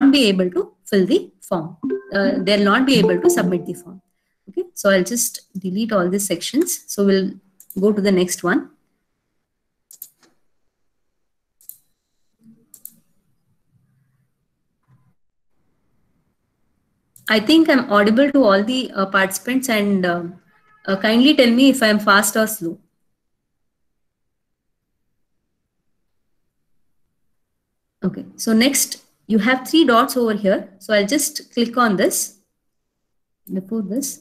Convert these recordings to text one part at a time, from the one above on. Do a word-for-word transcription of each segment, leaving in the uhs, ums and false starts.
not be able to fill the form. Uh, they'll not be able to submit the form. Okay, so I'll just delete all these sections. So we'll go to the next one. I think I'm audible to all the uh, participants, and uh, uh, kindly tell me if I'm fast or slow. Okay, so next you have three dots over here. So I'll just click on this. Before this.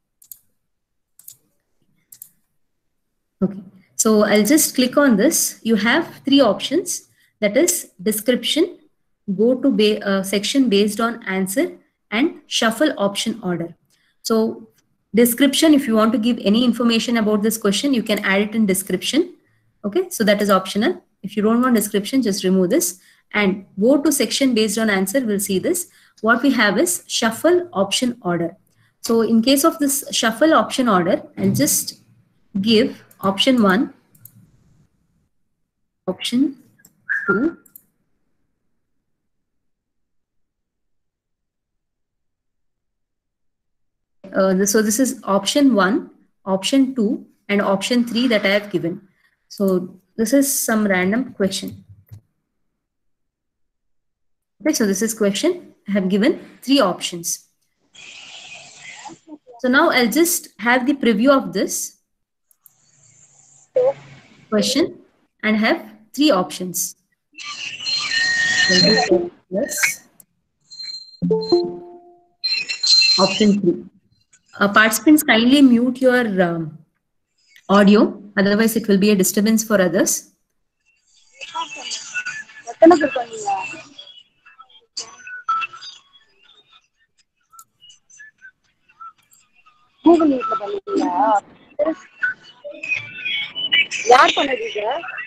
Okay, so I'll just click on this. You have three options, that is description, go to ba uh, section based on answer, and shuffle option order. So description, if you want to give any information about this question, you can add it in description. Okay, so that is optional. If you don't want description, just remove this. And go to section based on answer, we'll see this. What we have is shuffle option order. So in case of this shuffle option order, I'll just give option one, option two, uh, this, so this is option one, option two, and option three that I have given. So this is some random question. Okay, so this is question. I have given three options. So now I'll just have the preview of this question and have three options. Yes. Option three. Uh, participants, kindly mute your um, audio, otherwise it will be a disturbance for others. Google Meet la பண்ணியா யார் பண்ணது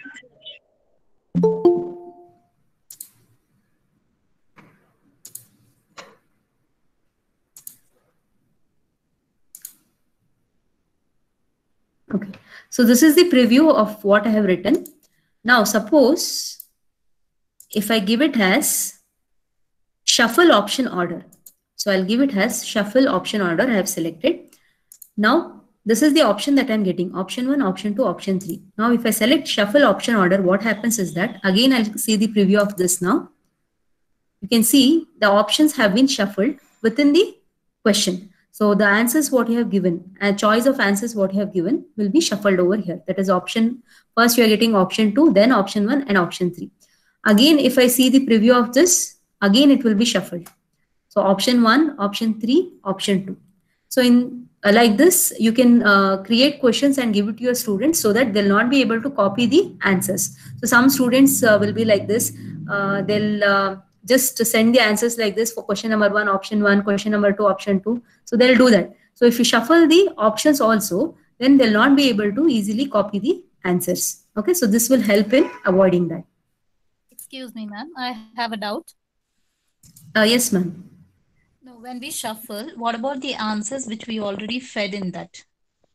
Okay, so this is the preview of what I have written. Now suppose if I give it as shuffle option order. So I'll give it as shuffle option order I have selected. Now this is the option that I'm getting, option one, option two, option three. Now if I select shuffle option order, what happens is that, again I'll see the preview of this now. You can see the options have been shuffled within the question. So the answers what you have given, a choice of answers what you have given will be shuffled over here. That is option, first you are getting option two, then option one and option three. Again, if I see the preview of this, again it will be shuffled. So option one, option three, option two. So in uh, like this, you can uh, create questions and give it to your students so that they'll not be able to copy the answers. So some students uh, will be like this. Uh, they'll uh, just send the answers like this for question number one, option one, question number two, option two. So they'll do that. So if you shuffle the options also, then they'll not be able to easily copy the answers. Okay, so this will help in avoiding that. Excuse me, ma'am. I have a doubt. Uh, yes, ma'am. No, when we shuffle, what about the answers which we already fed in that?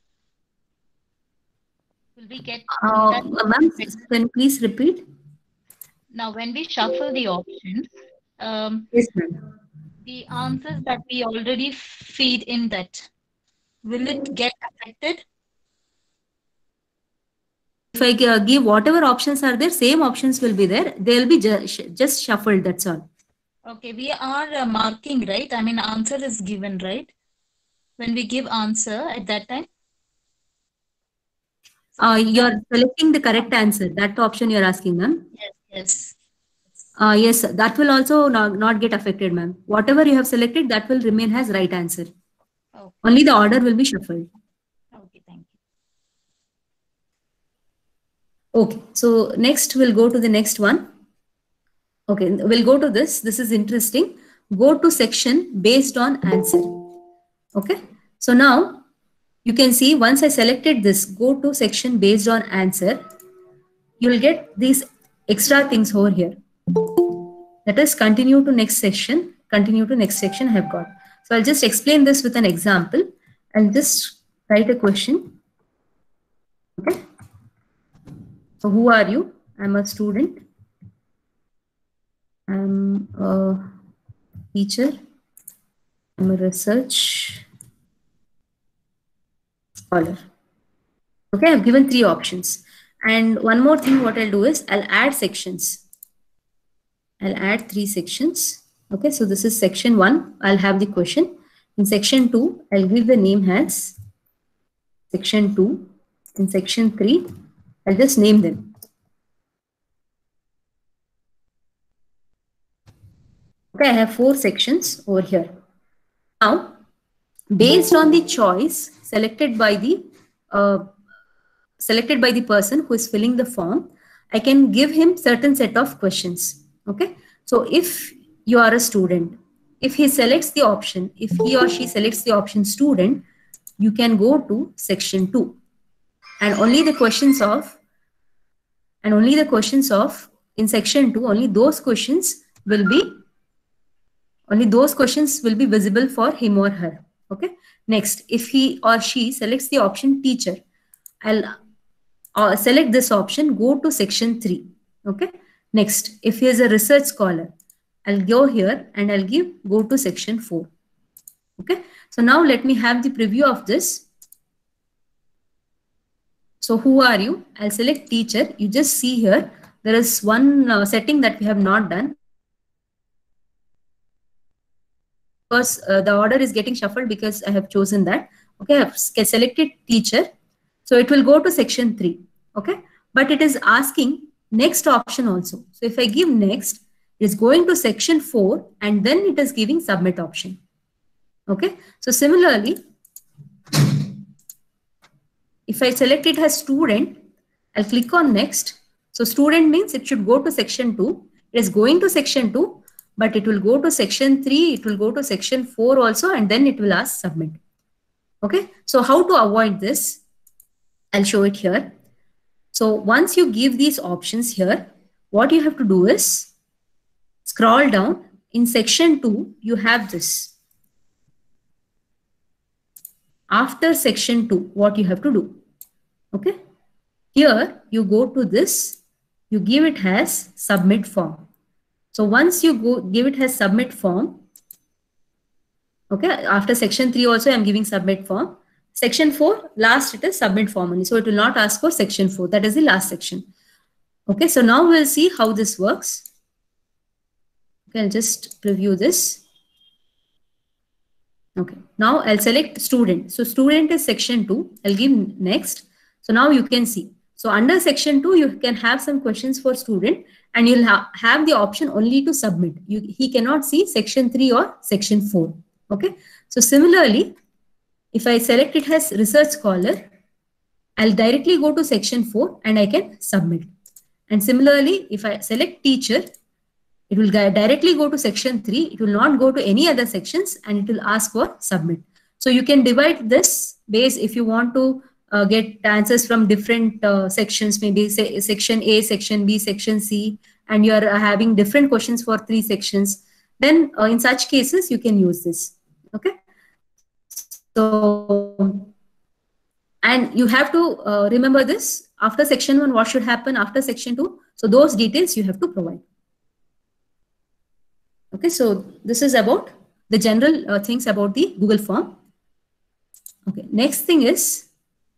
Will we get Uh, that? Ma'am, can you please repeat? Now, when we shuffle the options, um, yes, ma'am. The answers that we already feed in that, will it get affected? If I uh, give whatever options are there, same options will be there. They will be ju just shuffled, that's all. Okay, we are uh, marking, right? I mean, answer is given, right? When we give answer at that time? Uh, you're selecting the correct answer. That option you're asking, ma'am? Yes, yes. Uh, yes, that will also not, not get affected, ma'am. Whatever you have selected, that will remain as right answer. Okay. Only the order will be shuffled. Okay, thank you. Okay, so next we'll go to the next one. Okay, we'll go to this. This is interesting. Go to section based on answer. Okay, so now you can see once I selected this, go to section based on answer, you'll get these extra things over here. Let us continue to next section. Continue to next section I have got. So I'll just explain this with an example. I'll just write a question. Okay. So who are you? I'm a student. I'm a teacher, I'm a research scholar. Okay, I've given three options. And one more thing, what I'll do is I'll add sections. I'll add three sections. Okay, so this is section one. I'll have the question. In section two, I'll give the name as section two. In section three, I'll just name them. Okay, I have four sections over here. Now, based on the choice selected by the uh, selected by the person who is filling the form, I can give him certain set of questions. Okay, so if you are a student, if he selects the option, if he or she selects the option student, you can go to section two, and only the questions of and only the questions of in section two, only those questions will be only those questions will be visible for him or her. Okay, next, if he or she selects the option teacher, I'll uh, select this option, go to section three. Okay, next, if he is a research scholar, I'll go here and I'll give go to section four. Okay, so now let me have the preview of this. So who are you? I'll select teacher. You just see here, there is one uh, setting that we have not done. Because uh, the order is getting shuffled because I have chosen that. Okay, I have selected teacher. So it will go to section three. Okay, but it is asking next option also. So if I give next, it is going to section four and then it is giving submit option. Okay, so similarly, if I select it as student, I'll click on next. So student means it should go to section two. It is going to section two, but it will go to section three, it will go to section four also, and then it will ask submit. Okay, so how to avoid this? I'll show it here. So once you give these options here, what you have to do is scroll down. In section two, you have this. After section two, what you have to do? Okay, here you go to this, you give it as submit form. So once you go give it as submit form, okay, after section three also I'm giving submit form. Section four, last it is submit form only. So it will not ask for section four. That is the last section. Okay, so now we'll see how this works. Okay, I'll just preview this. Okay, now I'll select student. So student is section two. I'll give next. So now you can see. So under section two, you can have some questions for student and you'll ha have the option only to submit. You, he cannot see section three or section four. Okay, so similarly, if I select it as research scholar, I'll directly go to section four and I can submit. And similarly, if I select teacher, it will directly go to section three. It will not go to any other sections and it will ask for submit. So you can divide this base if you want to uh, get answers from different uh, sections, maybe say section A, section B, section C, and you are uh, having different questions for three sections. Then uh, in such cases, you can use this. Okay. So, and you have to uh, remember this after section one, what should happen after section two. So those details you have to provide. Okay, so this is about the general uh, things about the Google form. Okay, next thing is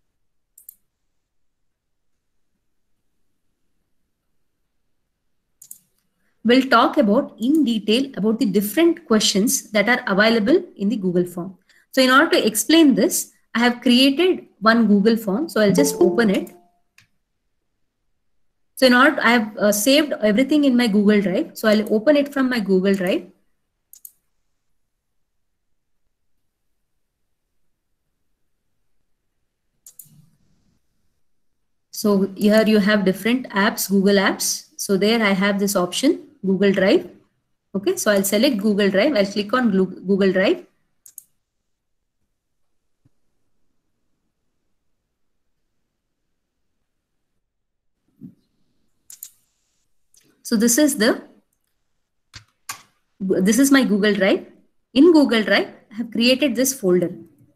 we'll talk about in detail about the different questions that are available in the Google form. So in order to explain this, I have created one Google form. So I'll just open it. So in order, I have uh, saved everything in my Google Drive. So I'll open it from my Google Drive. So here you have different apps, Google apps. So there I have this option, Google Drive. Okay, so I'll select Google Drive. I'll click on Google Drive. So this is the, this is my Google Drive. In Google Drive, I have created this folder.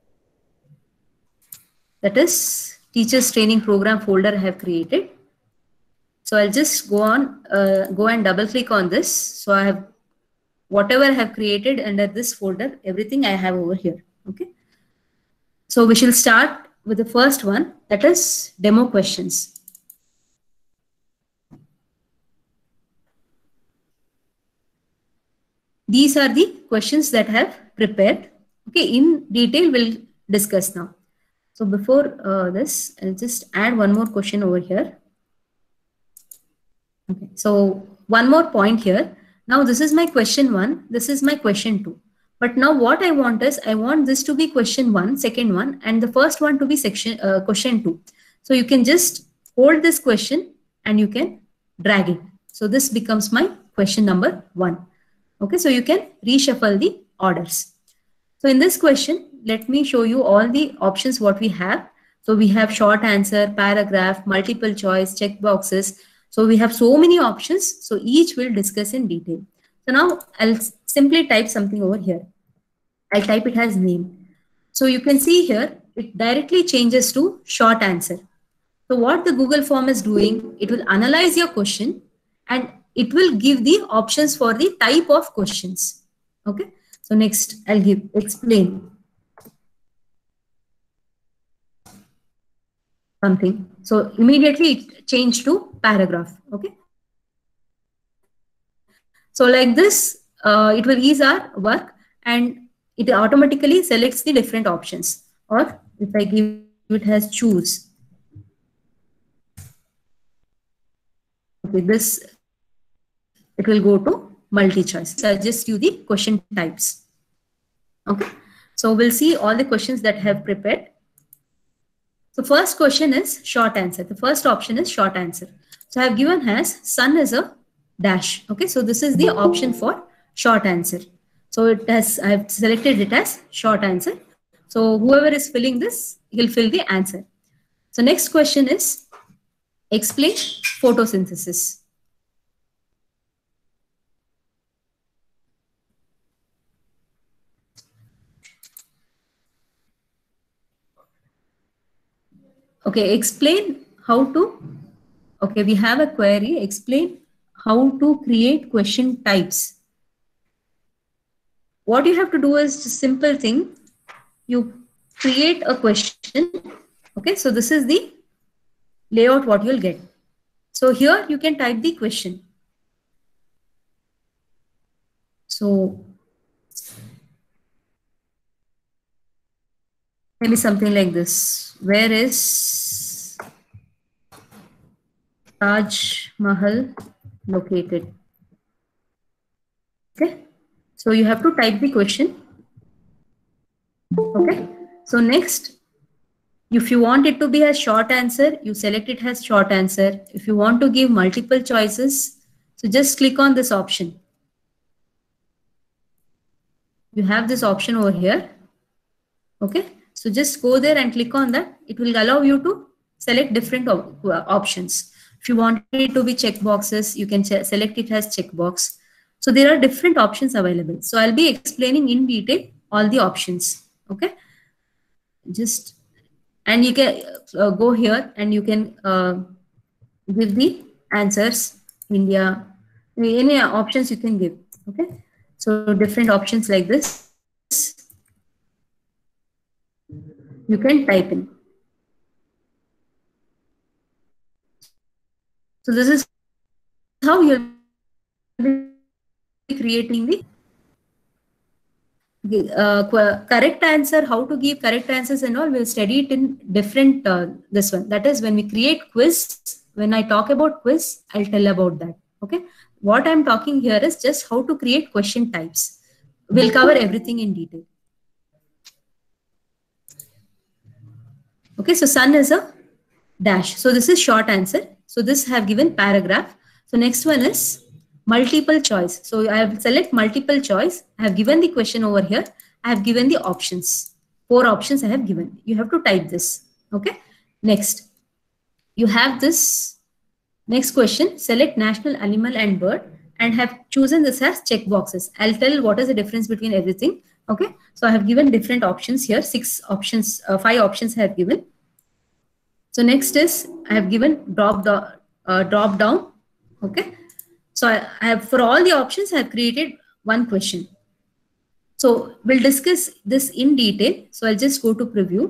That is Teachers Training Program folder I have created. So I'll just go on, uh, go and double click on this. So I have whatever I have created under this folder, everything I have over here. Okay. So we shall start with the first one, that is demo questions. These are the questions that I have prepared. Okay, in detail we'll discuss now. So before uh, this, I'll just add one more question over here. Okay, so one more point here. Now this is my question one, this is my question two. But now what I want is, I want this to be question one, second one, and the first one to be section uh, question two. So you can just hold this question and you can drag it. So this becomes my question number one. Okay, so you can reshuffle the orders. So in this question, let me show you all the options what we have. So we have short answer, paragraph, multiple choice, check boxes. So we have so many options. So each we'll discuss in detail. So now I'll simply type something over here. I'll type it as name. So you can see here, it directly changes to short answer. So what the Google form is doing, it will analyze your question and it will give the options for the type of questions. Okay. So next I'll give explain something. So immediately it changed to paragraph. Okay. So like this, uh, it will ease our work and it automatically selects the different options. Or if I give it as choose. Okay, this it will go to multi-choice. Suggest you the question types. Okay, so we'll see all the questions that I have prepared. So first question is short answer. The first option is short answer. So I have given as sun is a dash. Okay, so this is the option for short answer. So it has, I have selected it as short answer. So whoever is filling this, he'll fill the answer. So next question is explain photosynthesis. Okay, explain how to, okay, we have a query, explain how to create question types. What you have to do is just simple thing. You create a question. Okay, so this is the layout what you'll get. So here you can type the question. So maybe something like this. Where is Taj Mahal located? Okay. So you have to type the question. Okay. So next, if you want it to be a short answer, you select it as short answer. If you want to give multiple choices, so just click on this option. You have this option over here. Okay. So just go there and click on that. It will allow you to select different op options. If you want it to be check boxes, you can select it as checkbox. So there are different options available. So I'll be explaining in detail all the options. Okay. Just, and you can uh, go here and you can uh, give the answers, India, any options you can give. Okay. So different options like this. You can type in. So this is how you'll be creating the uh, correct answer, how to give correct answers and all. We'll study it in different, uh, this one. That is when we create quiz, when I talk about quiz, I'll tell about that. Okay. What I'm talking here is just how to create question types. We'll cover everything in detail. Okay, so sun is a dash. So this is short answer. So this have given paragraph. So next one is multiple choice. So I have select multiple choice. I have given the question over here. I have given the options. Four options I have given. You have to type this. Okay. Next, you have this next question. Select national animal and bird and have chosen this as check boxes. I'll tell what is the difference between everything. Okay. So I have given different options here. Six options, uh, five options I have given. So next is I have given drop the uh, drop down. Okay. So I, I have, for all the options I have created one question. So we'll discuss this in detail. So I'll just go to preview.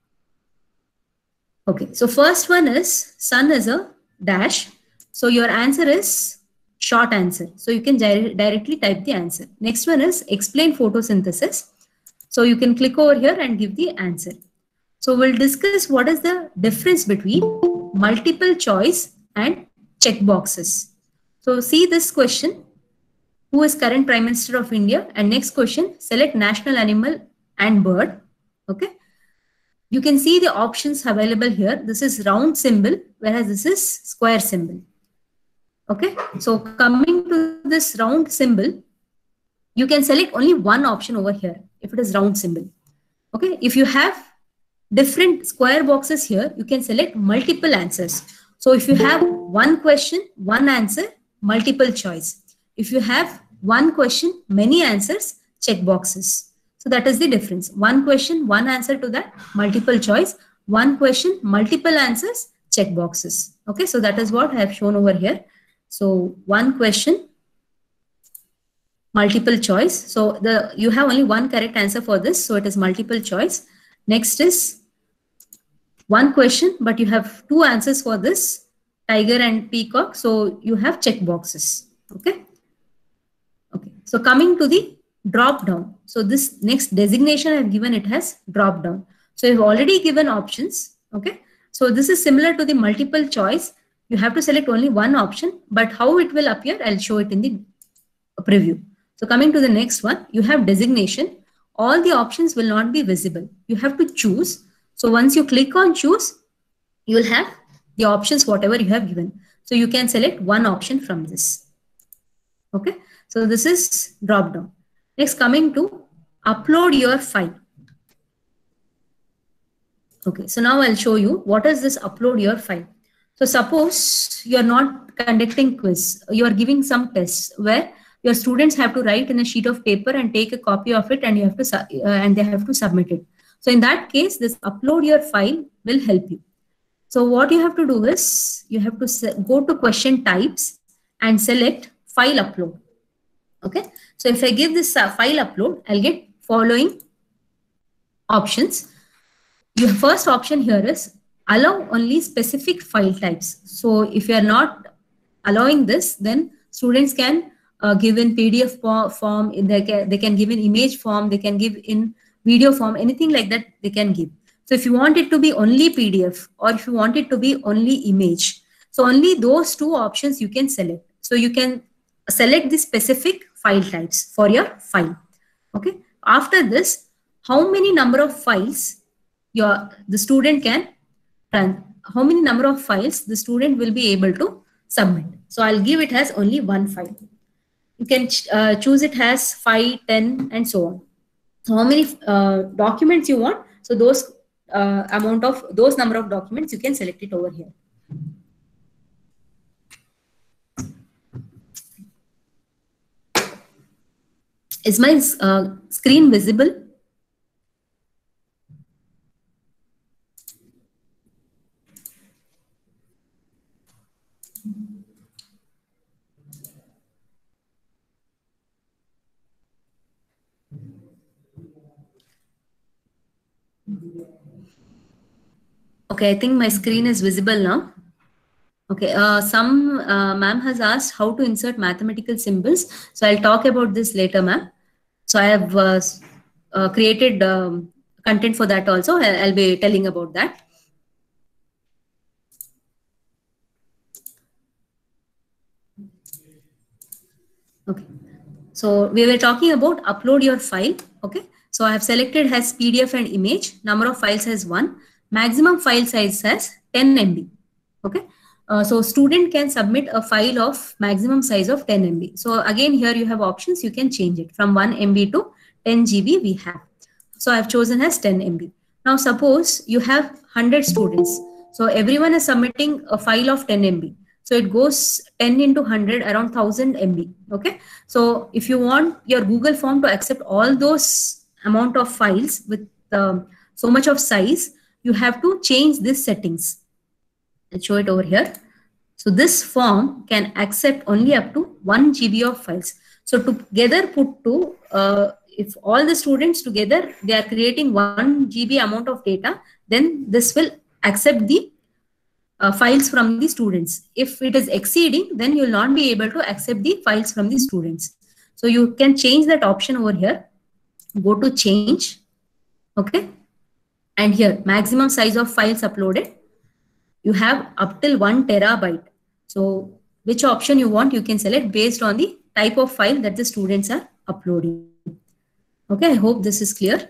Okay, so first one is sun is a dash. So your answer is short answer. So you can di directly type the answer. Next one is explain photosynthesis. So you can click over here and give the answer. So we'll discuss what is the difference between multiple choice and check boxes. So see this question. Who is current Prime Minister of India? And next question, select national animal and bird. Okay. You can see the options available here. This is round symbol, whereas this is square symbol. Okay. So coming to this round symbol, you can select only one option over here if it is round symbol. Okay. If you have different square boxes here, you can select multiple answers. So if you have one question, one answer, multiple choice. If you have one question, many answers, check boxes. So that is the difference. One question, one answer to that, multiple choice. One question, multiple answers, check boxes. Okay, so that is what I have shown over here. So one question, multiple choice. So the you have only one correct answer for this. So it is multiple choice. Next is one question, but you have two answers for this, tiger and peacock. So you have check boxes. Okay. Okay. So coming to the drop down. So this next designation I have given, it has drop down. So you've already given options. Okay. So this is similar to the multiple choice. You have to select only one option, but how it will appear, I'll show it in the preview. So coming to the next one, you have designation. All the options will not be visible. You have to choose. So once you click on choose, you will have the options, whatever you have given. So you can select one option from this. Okay. So this is drop down. Next, coming to upload your file. Okay. So now I'll show you what is this upload your file. So suppose you're not conducting quiz, you're giving some tests where your students have to write in a sheet of paper and take a copy of it, and you have to uh, and they have to submit it. So in that case, this upload your file will help you. So what you have to do is you have to go to question types and select file upload. Okay. So if I give this uh, file upload, I'll get following options. Your first option here is allow only specific file types. So if you are not allowing this, then students can uh, give in P D F form, in they can, they can give in image form, they can give in video form, anything like that they can give. So if you want it to be only P D F or if you want it to be only image, so only those two options you can select. So you can select the specific file types for your file. Okay. After this, how many number of files your the student can run? How many number of files the student will be able to submit? So I'll give it as only one file. You can uh, choose it as five, ten, and so on. So how many uh, documents you want? So those uh, amount of those number of documents you can select it over here. Is my uh, screen visible? Okay, I think my screen is visible now. Okay, uh, some uh, ma'am has asked how to insert mathematical symbols. So I'll talk about this later, ma'am. So I have uh, uh, created um, content for that also. I'll, I'll be telling about that. Okay, so we were talking about upload your file. Okay, so I have selected as P D F and image. Number of files as one. Maximum file size as ten M B. Okay. Uh, so student can submit a file of maximum size of ten M B. So again, here you have options. You can change it from one M B to ten G B we have. So I've chosen as ten M B. Now suppose you have one hundred students. So everyone is submitting a file of ten M B. So it goes ten into one hundred, around one thousand M B. Okay. So if you want your Google form to accept all those amount of files with um, so much of size, you have to change these settings. Let's show it over here. So this form can accept only up to one G B of files. So together put to, uh, if all the students together, they are creating one G B amount of data, then this will accept the uh, files from the students. If it is exceeding, then you will not be able to accept the files from the students. So you can change that option over here. Go to change. Okay. And here, maximum size of files uploaded. You have up till one terabyte. So which option you want, you can select based on the type of file that the students are uploading. Okay, I hope this is clear.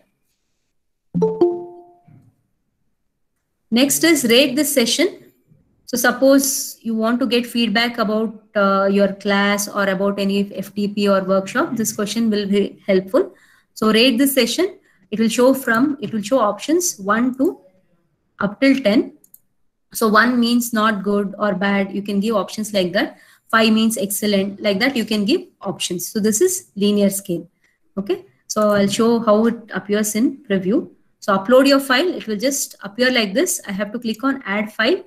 Next is rate this session. So suppose you want to get feedback about uh, your class or about any F T P or workshop, this question will be helpful. So rate this session. It will show from, it will show options one to up till ten. So one means not good or bad. You can give options like that. Five means excellent. Like that, you can give options. So this is linear scale. Okay. So I'll show how it appears in preview. So upload your file. It will just appear like this. I have to click on add file.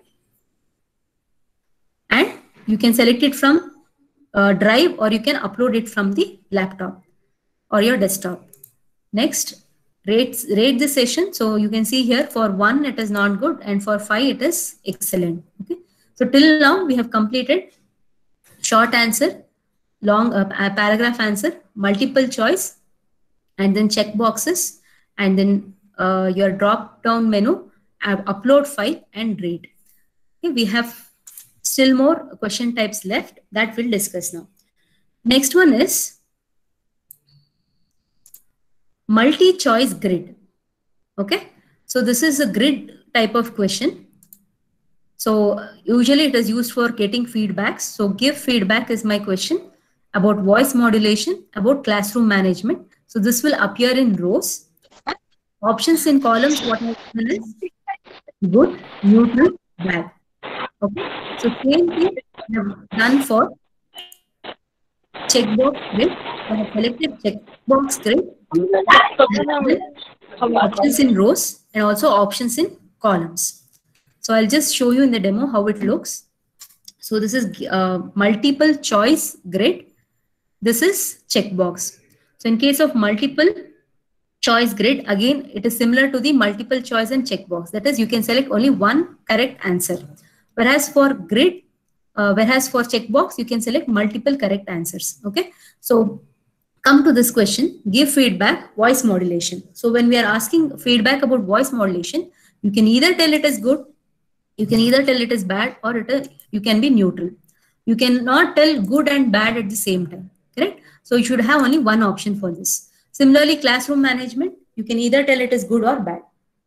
And you can select it from uh, drive, or you can upload it from the laptop or your desktop. Next, rate, rate the session. So you can see here for one, it is not good. And for five, it is excellent. Okay. So till now, we have completed short answer, long uh, paragraph answer, multiple choice, and then check boxes, and then uh, your drop down menu, uh, upload file and rate. Okay. We have still more question types left that we'll discuss now. Next one is multi-choice grid. Okay. So this is a grid type of question. So usually it is used for getting feedbacks. So give feedback is my question about voice modulation, about classroom management. So this will appear in rows. Options in columns, what I have is good, neutral, bad. Okay. So same thing I have done for checkbox grid. I have selected checkbox grid. Options in rows and also options in columns. So I'll just show you in the demo how it looks. So this is uh, multiple choice grid. This is checkbox. So in case of multiple choice grid, again, it is similar to the multiple choice and checkbox. That is, you can select only one correct answer. Whereas for grid, uh, whereas for checkbox, you can select multiple correct answers. Okay. So come to this question, give feedback, voice modulation. So when we are asking feedback about voice modulation, you can either tell it is good, you can either tell it is bad, or it is, you can be neutral. You cannot tell good and bad at the same time. Correct? So you should have only one option for this. Similarly, classroom management, you can either tell it is good or bad.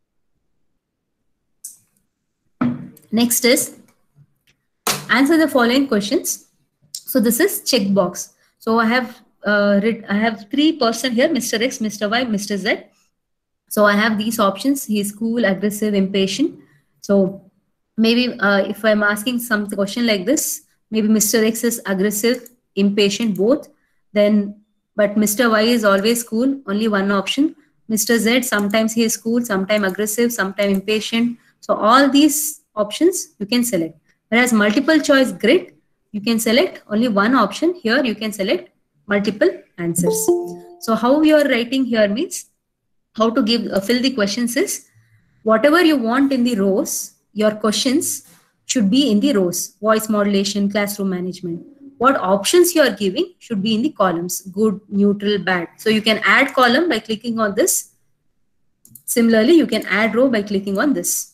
Next is answer the following questions. So this is checkbox. So I have uh, read, I have three person here: Mister X, Mister Y, Mister Z. So I have these options. He is cool, aggressive, impatient. So maybe uh, if I'm asking some question like this, maybe Mister X is aggressive, impatient, both. Then, but Mister Y is always cool. Only one option. Mister Z, sometimes he is cool, sometimes aggressive, sometimes impatient. So all these options you can select. Whereas multiple choice grid, you can select only one option. Here you can select multiple answers. So how you are writing here means how to give uh, fill the questions is whatever you want in the rows, your questions should be in the rows. Voice modulation, classroom management. What options you are giving should be in the columns: good, neutral, bad. So you can add column by clicking on this. Similarly, you can add row by clicking on this.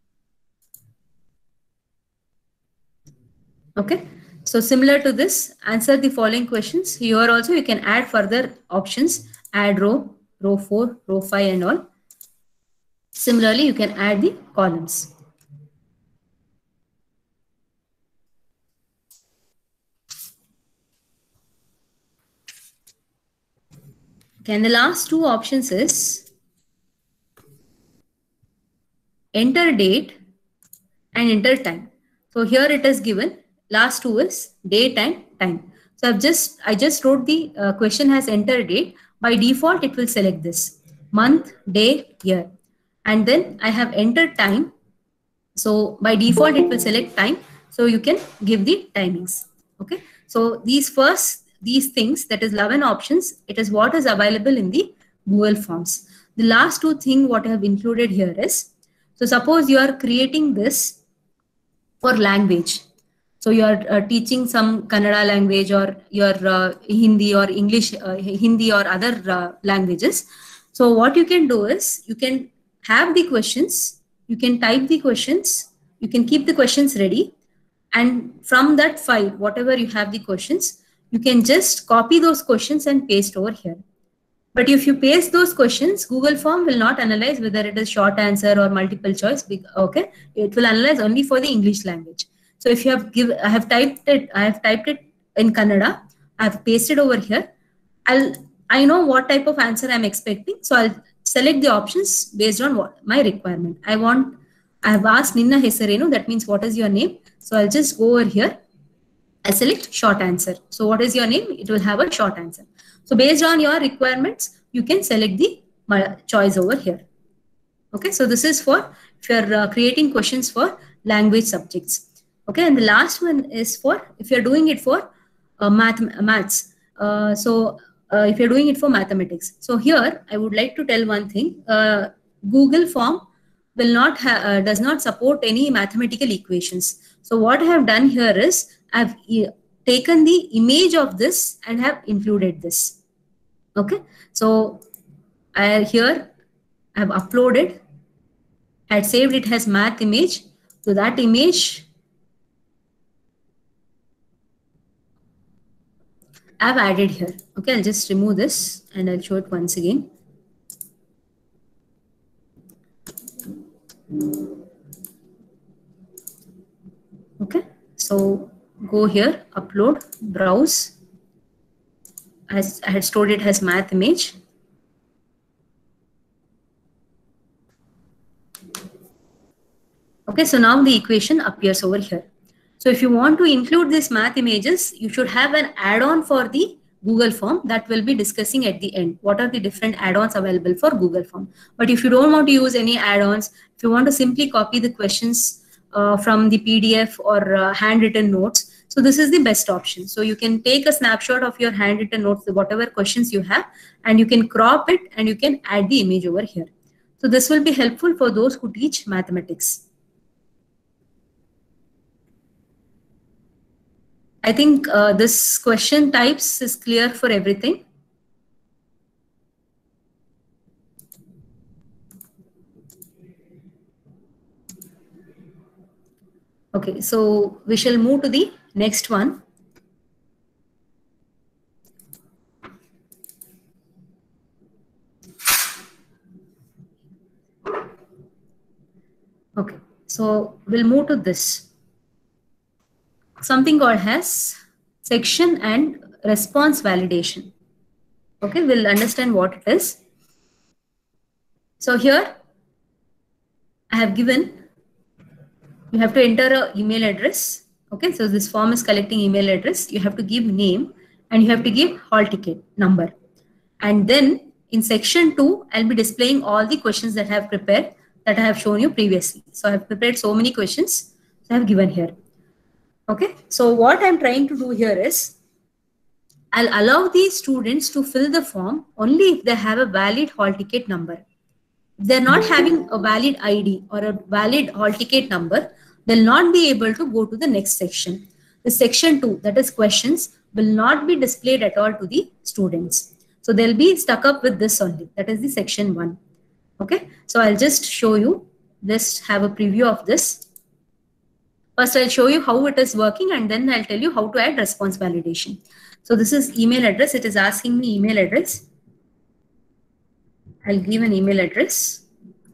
Okay. So similar to this, answer the following questions. Here also you can add further options, add row, row four, row five and all. Similarly, you can add the columns. Okay, and the last two options is enter date and enter time. So here it is given. Last two is date and time. So I've just I just wrote the uh, question has enter date. By default, it will select this month, day, year, and then I have entered time. So by default, it will select time. So you can give the timings. Okay. So these first these things, that is eleven options, it is what is available in the Google Forms. The last two things what I have included here is, so suppose you are creating this for language. So you are uh, teaching some Kannada language, or your uh, Hindi or English, uh, Hindi or other uh, languages. So what you can do is, you can have the questions, you can type the questions, you can keep the questions ready. And from that file, whatever you have the questions, you can just copy those questions and paste over here. But if you paste those questions, Google Form will not analyze whether it is short answer or multiple choice. Okay, it will analyze only for the English language. So if you have give, I have typed it, I have typed it in Kannada, I have pasted over here. I'll, I know what type of answer I'm expecting. So I'll select the options based on what my requirement. I want, I have asked Ninna Hesarenu, that means what is your name? So I'll just go over here. I select short answer. So what is your name? It will have a short answer. So based on your requirements, you can select the choice over here. Okay, so this is for if you're uh, creating questions for language subjects. Okay, and the last one is for if you're doing it for uh, math, maths. Uh, so uh, if you're doing it for mathematics. So here I would like to tell one thing. Uh, Google Form will not ha uh, does not support any mathematical equations. So what I have done here is I've e taken the image of this and have included this. Okay, so I here I have uploaded, I had saved it as math image. So that image I've added here. Okay, I'll just remove this and I'll show it once again. Okay, so go here, upload, browse. As I had stored it as math image. Okay, so now the equation appears over here. So if you want to include these math images, you should have an add-on for the Google Form that we'll be discussing at the end. What are the different add-ons available for Google Form? But if you don't want to use any add-ons, if you want to simply copy the questions uh, from the P D F or uh, handwritten notes, so this is the best option. So you can take a snapshot of your handwritten notes, whatever questions you have, and you can crop it and you can add the image over here. So this will be helpful for those who teach mathematics. I think uh, this question types is clear for everything. Okay, so we shall move to the next one. Okay, so we'll move to this. Something called as section and response validation. Okay, we'll understand what it is. So here I have given, you have to enter an email address. Okay, so this form is collecting email address. You have to give name and you have to give hall ticket number. And then in section two, I'll be displaying all the questions that I have prepared that I have shown you previously. So I have prepared so many questions I have given here. Okay, so what I'm trying to do here is I'll allow these students to fill the form only if they have a valid hall ticket number. If they're not having a valid I D or a valid hall ticket number, they'll not be able to go to the next section. The section two, that is questions, will not be displayed at all to the students. So they'll be stuck up with this only. That is the section one. Okay, so I'll just show you, just have a preview of this. First, I'll show you how it is working and then I'll tell you how to add response validation. So this is email address. It is asking me email address. I'll give an email address.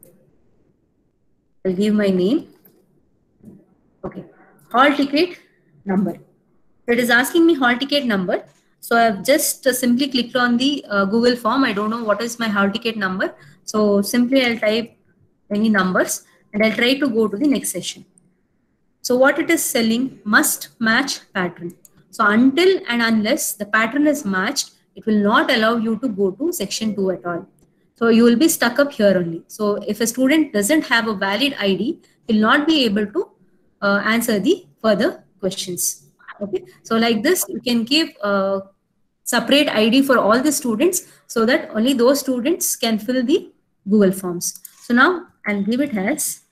I'll give my name. Okay, hall ticket number. So it is asking me hall ticket number. So I've just uh, simply clicked on the uh, Google form. I don't know what is my hall ticket number. So simply I'll type any numbers and I'll try to go to the next session. So what it is selling, must match pattern. So until and unless the pattern is matched, it will not allow you to go to section two at all. So you will be stuck up here only. So if a student doesn't have a valid I D, he will not be able to uh, answer the further questions. Okay. So like this, you can give uh, separate I D for all the students so that only those students can fill the Google Forms. So now I'll give it as,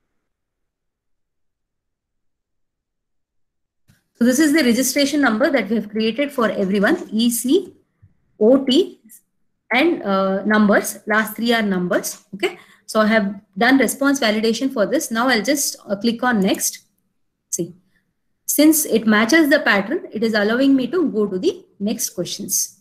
so this is the registration number that we have created for everyone, E C, O T, and uh, numbers. Last three are numbers. Okay. So I have done response validation for this. Now I'll just uh, click on next. See, since it matches the pattern, it is allowing me to go to the next questions.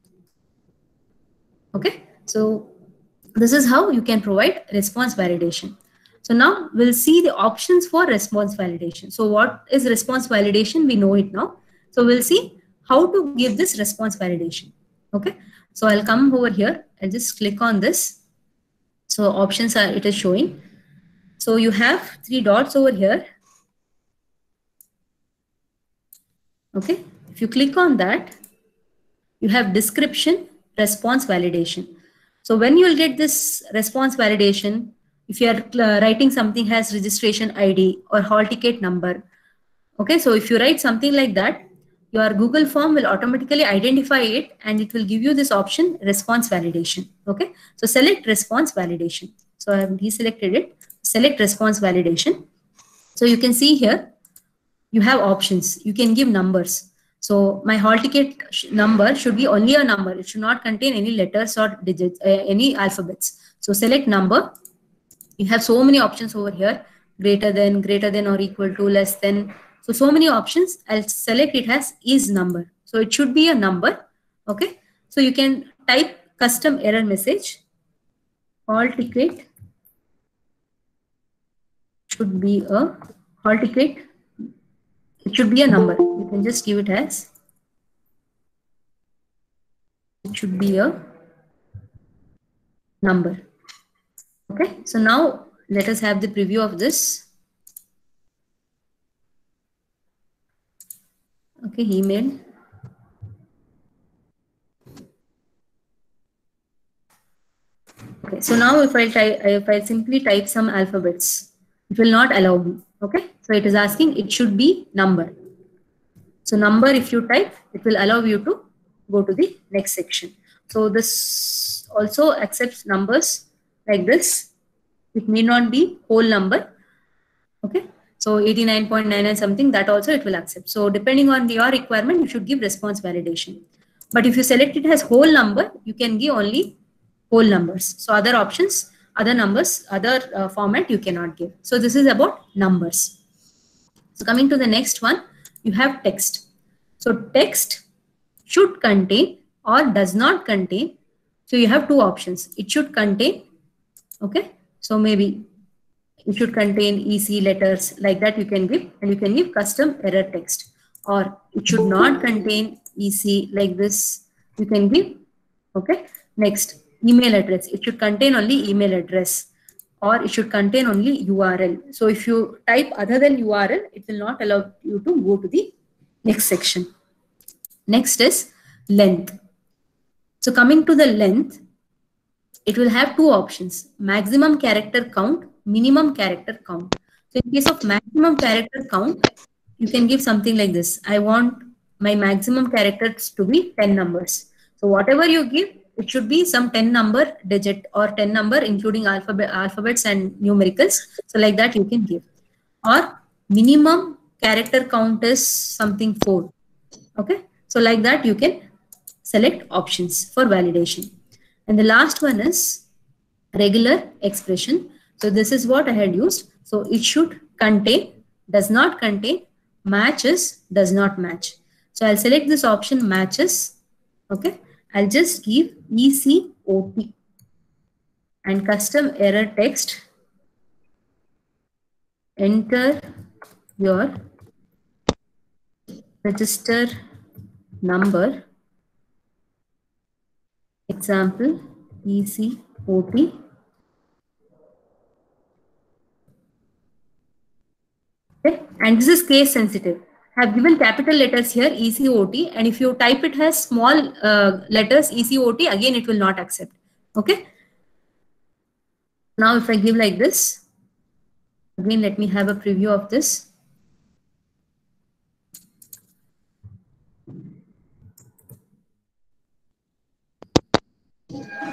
Okay. So this is how you can provide response validation. So now we'll see the options for response validation. So what is response validation? We know it now. So we'll see how to give this response validation. Okay. So I'll come over here and just click on this. So options are, it is showing. So you have three dots over here. Okay. If you click on that, you have description, response validation. So when you will get this response validation, if you are uh, writing something has registration I D or hall ticket number. Okay. So if you write something like that, your Google form will automatically identify it and it will give you this option, response validation. Okay. So select response validation. So I have deselected it. Select response validation. So you can see here, you have options. You can give numbers. So my hall ticket sh number should be only a number. It should not contain any letters or digits, uh, any alphabets. So select number. You have so many options over here, greater than, greater than or equal to, less than. So, so many options. I'll select it as is number. So it should be a number. Okay. So you can type custom error message. Hall ticket should be a hall ticket. It should be a number. You can just give it as, it should be a number. Okay. So now let us have the preview of this. Okay, email. Okay, so now if I type, if I simply type some alphabets, it will not allow me. Okay, so it is asking it should be number. So number, if you type, it will allow you to go to the next section. So this also accepts numbers like this. It may not be whole number. Okay. So eighty-nine point nine nine something, that also it will accept. So depending on your requirement, you should give response validation. But if you select it as whole number, you can give only whole numbers. So other options, other numbers, other uh, format you cannot give. So this is about numbers. So coming to the next one, you have text. So text should contain or does not contain. So you have two options. It should contain. Okay. So maybe it should contain E C letters, like that you can give, and you can give custom error text, or it should not contain E C, like this you can give. Okay. Next, email address. It should contain only email address, or it should contain only U R L. So if you type other than U R L, it will not allow you to go to the next section. Next is length. So coming to the length, it will have two options: maximum character count, minimum character count. So in case of maximum character count, you can give something like this. I want my maximum characters to be ten numbers. So whatever you give, it should be some ten number digit or ten number including alphabet, alphabets and numericals. So like that you can give. Or minimum character count is something four. Okay. So like that you can select options for validation. And the last one is regular expression. So this is what I had used. So it should contain, does not contain, matches, does not match. So I'll select this option, matches. Okay. I'll just give E C O T and custom error text. Enter your register number. Example, E C O T. Okay. And this is case sensitive. I have given capital letters here, E C O T, and if you type it as small uh, letters, E C O T, again it will not accept. Okay. Now if I give like this, again let me have a preview of this.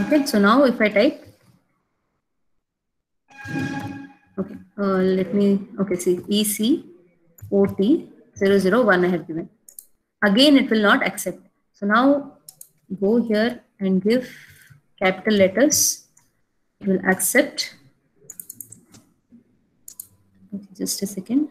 Okay, so now if I type, okay, uh, let me, okay, see, E C O T zero zero one I have given. Again, it will not accept. So now go here and give capital letters. It will accept. Okay, just a second.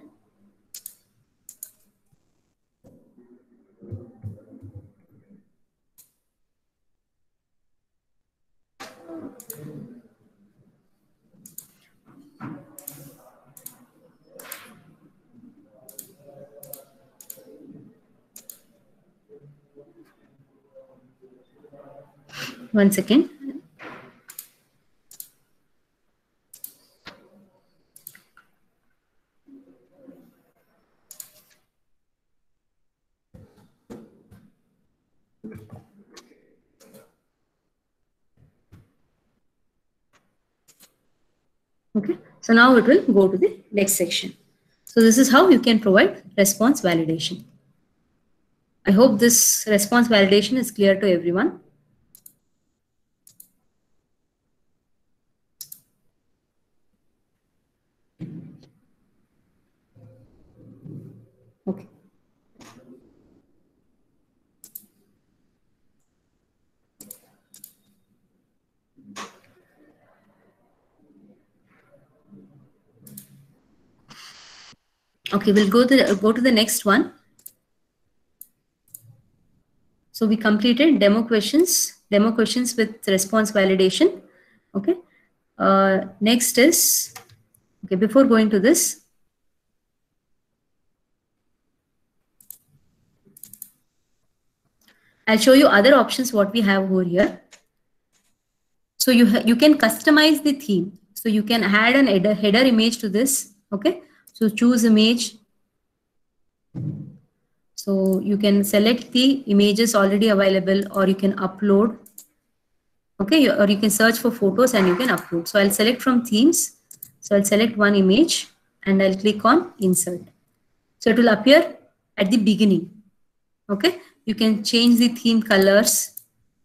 One second. Okay, so now it will go to the next section. So this is how you can provide response validation. I hope this response validation is clear to everyone. Okay. Okay, we'll go to the, go to the next one. So we completed demo questions, demo questions with response validation. Okay. Uh, next is, okay, before going to this, I'll show you other options what we have over here. So you, you can customize the theme. So you can add an header, header image to this. Okay. So choose image. So you can select the images already available, or you can upload. Okay, or you can search for photos and you can upload. So I'll select from themes. So I'll select one image and I'll click on insert. So it will appear at the beginning. Okay, you can change the theme colors.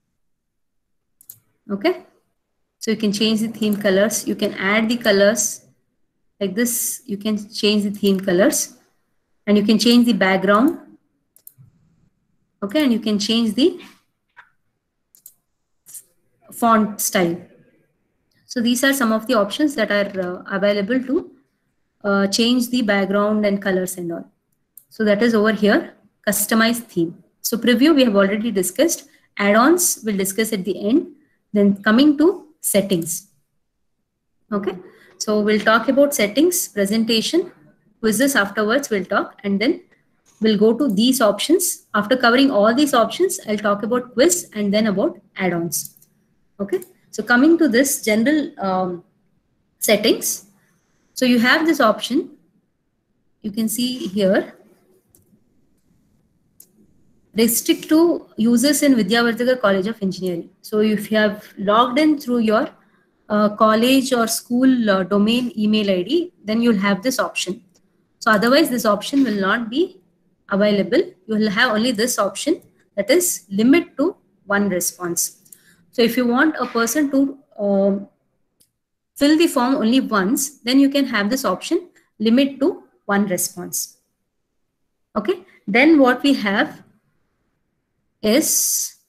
Okay, so you can change the theme colors. You can add the colors like this. You can change the theme colors and you can change the background. Okay, and you can change the font style. So these are some of the options that are uh, available to uh, change the background and colors and all. So that is over here, customize theme. So preview we have already discussed. Add-ons we'll discuss at the end. Then coming to settings. Okay, so we'll talk about settings, presentation, quizzes afterwards we'll talk, and then we'll go to these options. After covering all these options, I'll talk about quiz and then about add-ons. Okay, so coming to this general um, settings. So you have this option. You can see here, restrict to users in Vidyavardhaka College of Engineering. So if you have logged in through your uh, college or school uh, domain email I D, then you'll have this option. So otherwise this option will not be available. You will have only this option, that is limit to one response. So if you want a person to um, fill the form only once, then you can have this option, limit to one response. Okay, then what we have is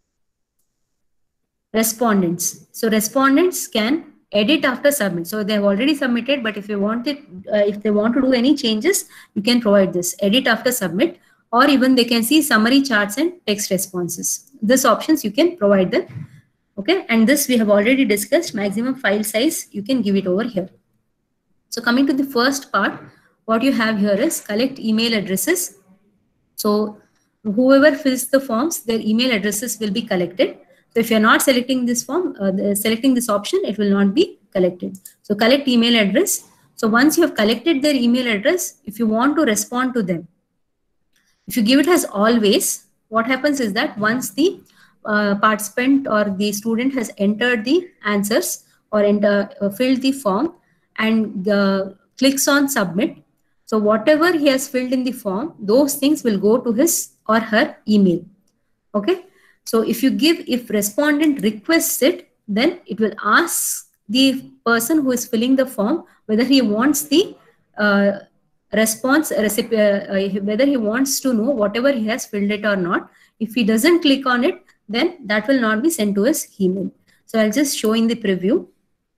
respondents. So respondents can edit after submit. So they have already submitted, but if you want it, uh, if they want to do any changes, you can provide this edit after submit, or even they can see summary charts and text responses. This options you can provide them. Okay, and this we have already discussed, maximum file size, you can give it over here. So coming to the first part, what you have here is collect email addresses. So whoever fills the forms, their email addresses will be collected. So if you're not selecting this form, uh, the, selecting this option, it will not be collected. So collect email address. So once you have collected their email address, if you want to respond to them, if you give it as always, what happens is that once the uh, participant or the student has entered the answers or enter, uh, filled the form and uh, clicks on submit, so whatever he has filled in the form, those things will go to his or her email. Okay. So if you give, if respondent requests it, then it will ask the person who is filling the form whether he wants the uh, response recipe, uh, whether he wants to know whatever he has filled it or not. If he doesn't click on it, then that will not be sent to his email. So I'll just show in the preview.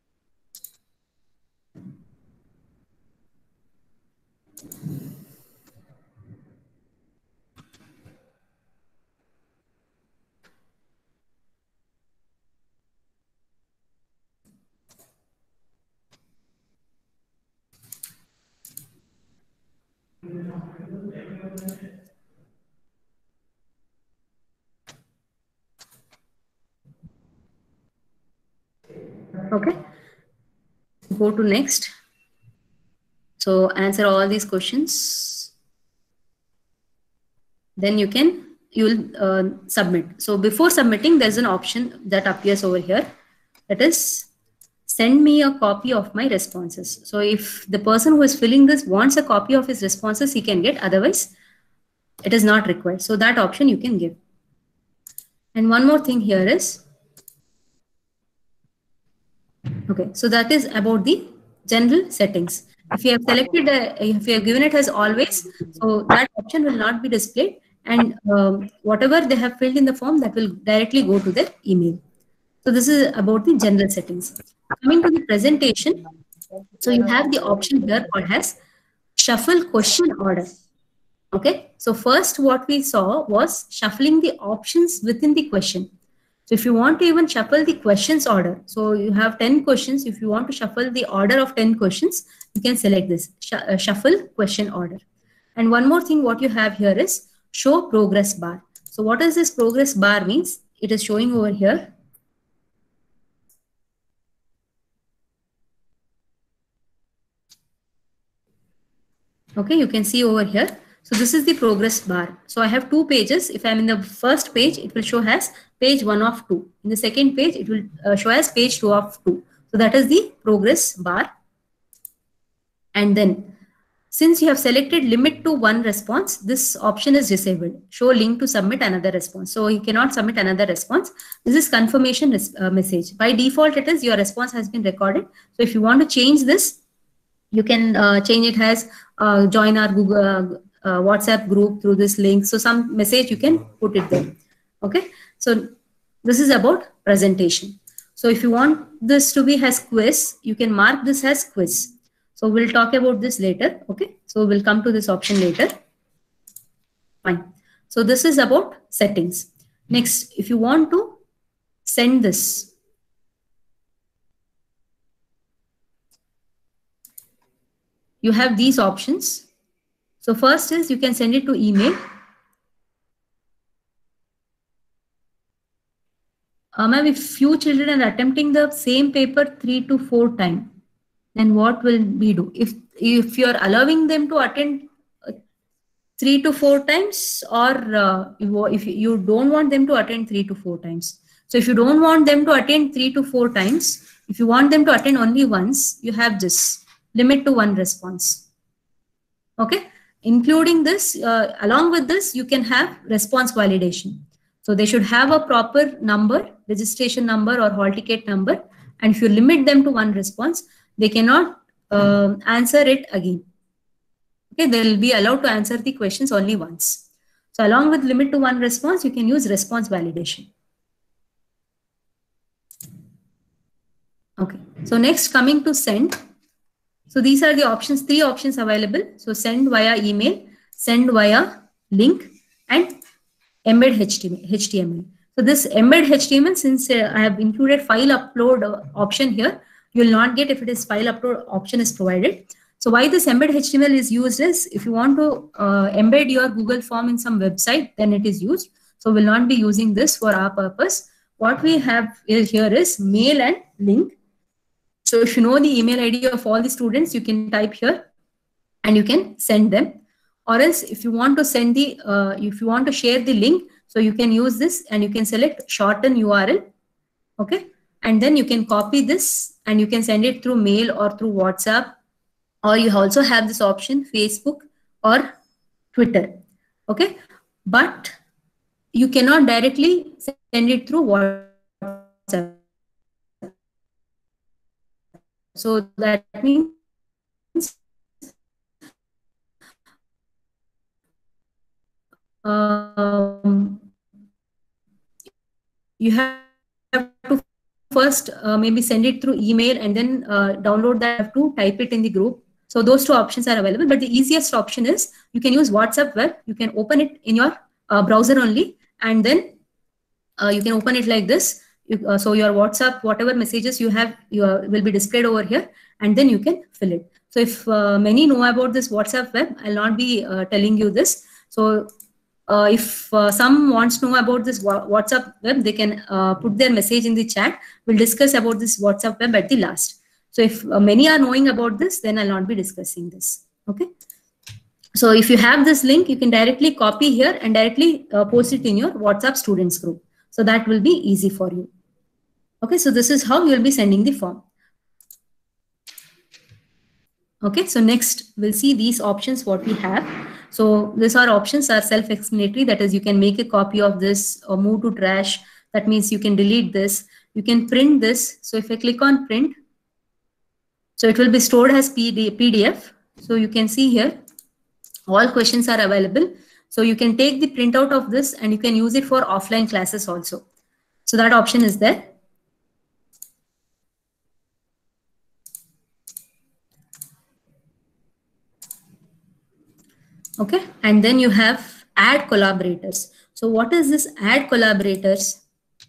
Okay, go to next. So answer all these questions. Then you can, you will uh, submit. So before submitting, there's an option that appears over here. That is, send me a copy of my responses. So if the person who is filling this wants a copy of his responses, he can get. Otherwise, it is not required. So that option you can give. And one more thing here is, okay, so that is about the general settings. If you have selected, a, if you have given it as always, so that option will not be displayed, and um, whatever they have filled in the form, that will directly go to their email. So this is about the general settings. Coming to the presentation, so you have the option here called as shuffle question order. Okay, so first what we saw was shuffling the options within the question. So if you want to even shuffle the questions order, so you have ten questions. If you want to shuffle the order of ten questions, you can select this sh uh, shuffle question order. And one more thing, what you have here is show progress bar. So what does this progress bar means? It is showing over here. Okay, you can see over here. So this is the progress bar. So I have two pages. If I'm in the first page, it will show as page one of two. In the second page, it will uh, show as page two of two. So that is the progress bar. And then since you have selected limit to one response, this option is disabled. Show link to submit another response. So you cannot submit another response. This is confirmation uh, message. By default, it is your response has been recorded. So if you want to change this, you can uh, change it as uh, join our Google uh, uh, WhatsApp group through this link. So some message you can put it there. Okay. So this is about presentation. So if you want this to be as quiz, you can mark this as quiz. So we'll talk about this later. Okay. So we'll come to this option later. Fine. So this is about settings. Next, if you want to send this, you have these options. So first is you can send it to email. Uh, Ma'am, if few children are attempting the same paper three to four times, then what will we do? If if you are allowing them to attend uh, three to four times, or uh, if you don't want them to attend three to four times. So if you don't want them to attend three to four times, if you want them to attend only once, you have this limit to one response. Okay, including this, uh, along with this, you can have response validation. So they should have a proper number, registration number or hall ticket number. And if you limit them to one response, they cannot uh, answer it again. Okay, they will be allowed to answer the questions only once. So along with limit to one response, you can use response validation. Okay, so next coming to send. So these are the options, three options available. So send via email, send via link, and embed H T M L. So this embed H T M L, since uh, I have included file upload uh, option here, you will not get if it is file upload option is provided. So why this embed H T M L is used is if you want to uh, embed your Google form in some website, then it is used. So we'll not be using this for our purpose. What we have here is mail and link. So if you know the email I D of all the students, you can type here and you can send them. Or else if you want to send the, uh, if you want to share the link, so you can use this and you can select shorten U R L. Okay. And then you can copy this and you can send it through mail or through WhatsApp. Or you also have this option, Facebook or Twitter. Okay. But you cannot directly send it through WhatsApp. So that means um, you have to first uh, maybe send it through email and then uh, download that. You have to type it in the group. So those two options are available, but the easiest option is you can use WhatsApp web. You can open it in your uh, browser only, and then uh, you can open it like this. You, uh, so your WhatsApp, whatever messages you have, you uh, will be displayed over here, and then you can fill it. So if uh, many know about this WhatsApp web, I'll not be uh, telling you this. So uh, if uh, some wants to know about this WhatsApp web, they can uh, put their message in the chat. We'll discuss about this WhatsApp web at the last. So if uh, many are knowing about this, then I'll not be discussing this. Okay. So if you have this link, you can directly copy here and directly uh, post it in your WhatsApp students group. So that will be easy for you. Okay. So this is how you'll be sending the form. Okay. So next we'll see these options, what we have. So these are options are self-explanatory. That is, you can make a copy of this or move to trash. That means you can delete this. You can print this. So if I click on print, so it will be stored as P D F. So you can see here, all questions are available. So you can take the printout of this and you can use it for offline classes also. So that option is there. Okay, and then you have add collaborators. So what is this add collaborators?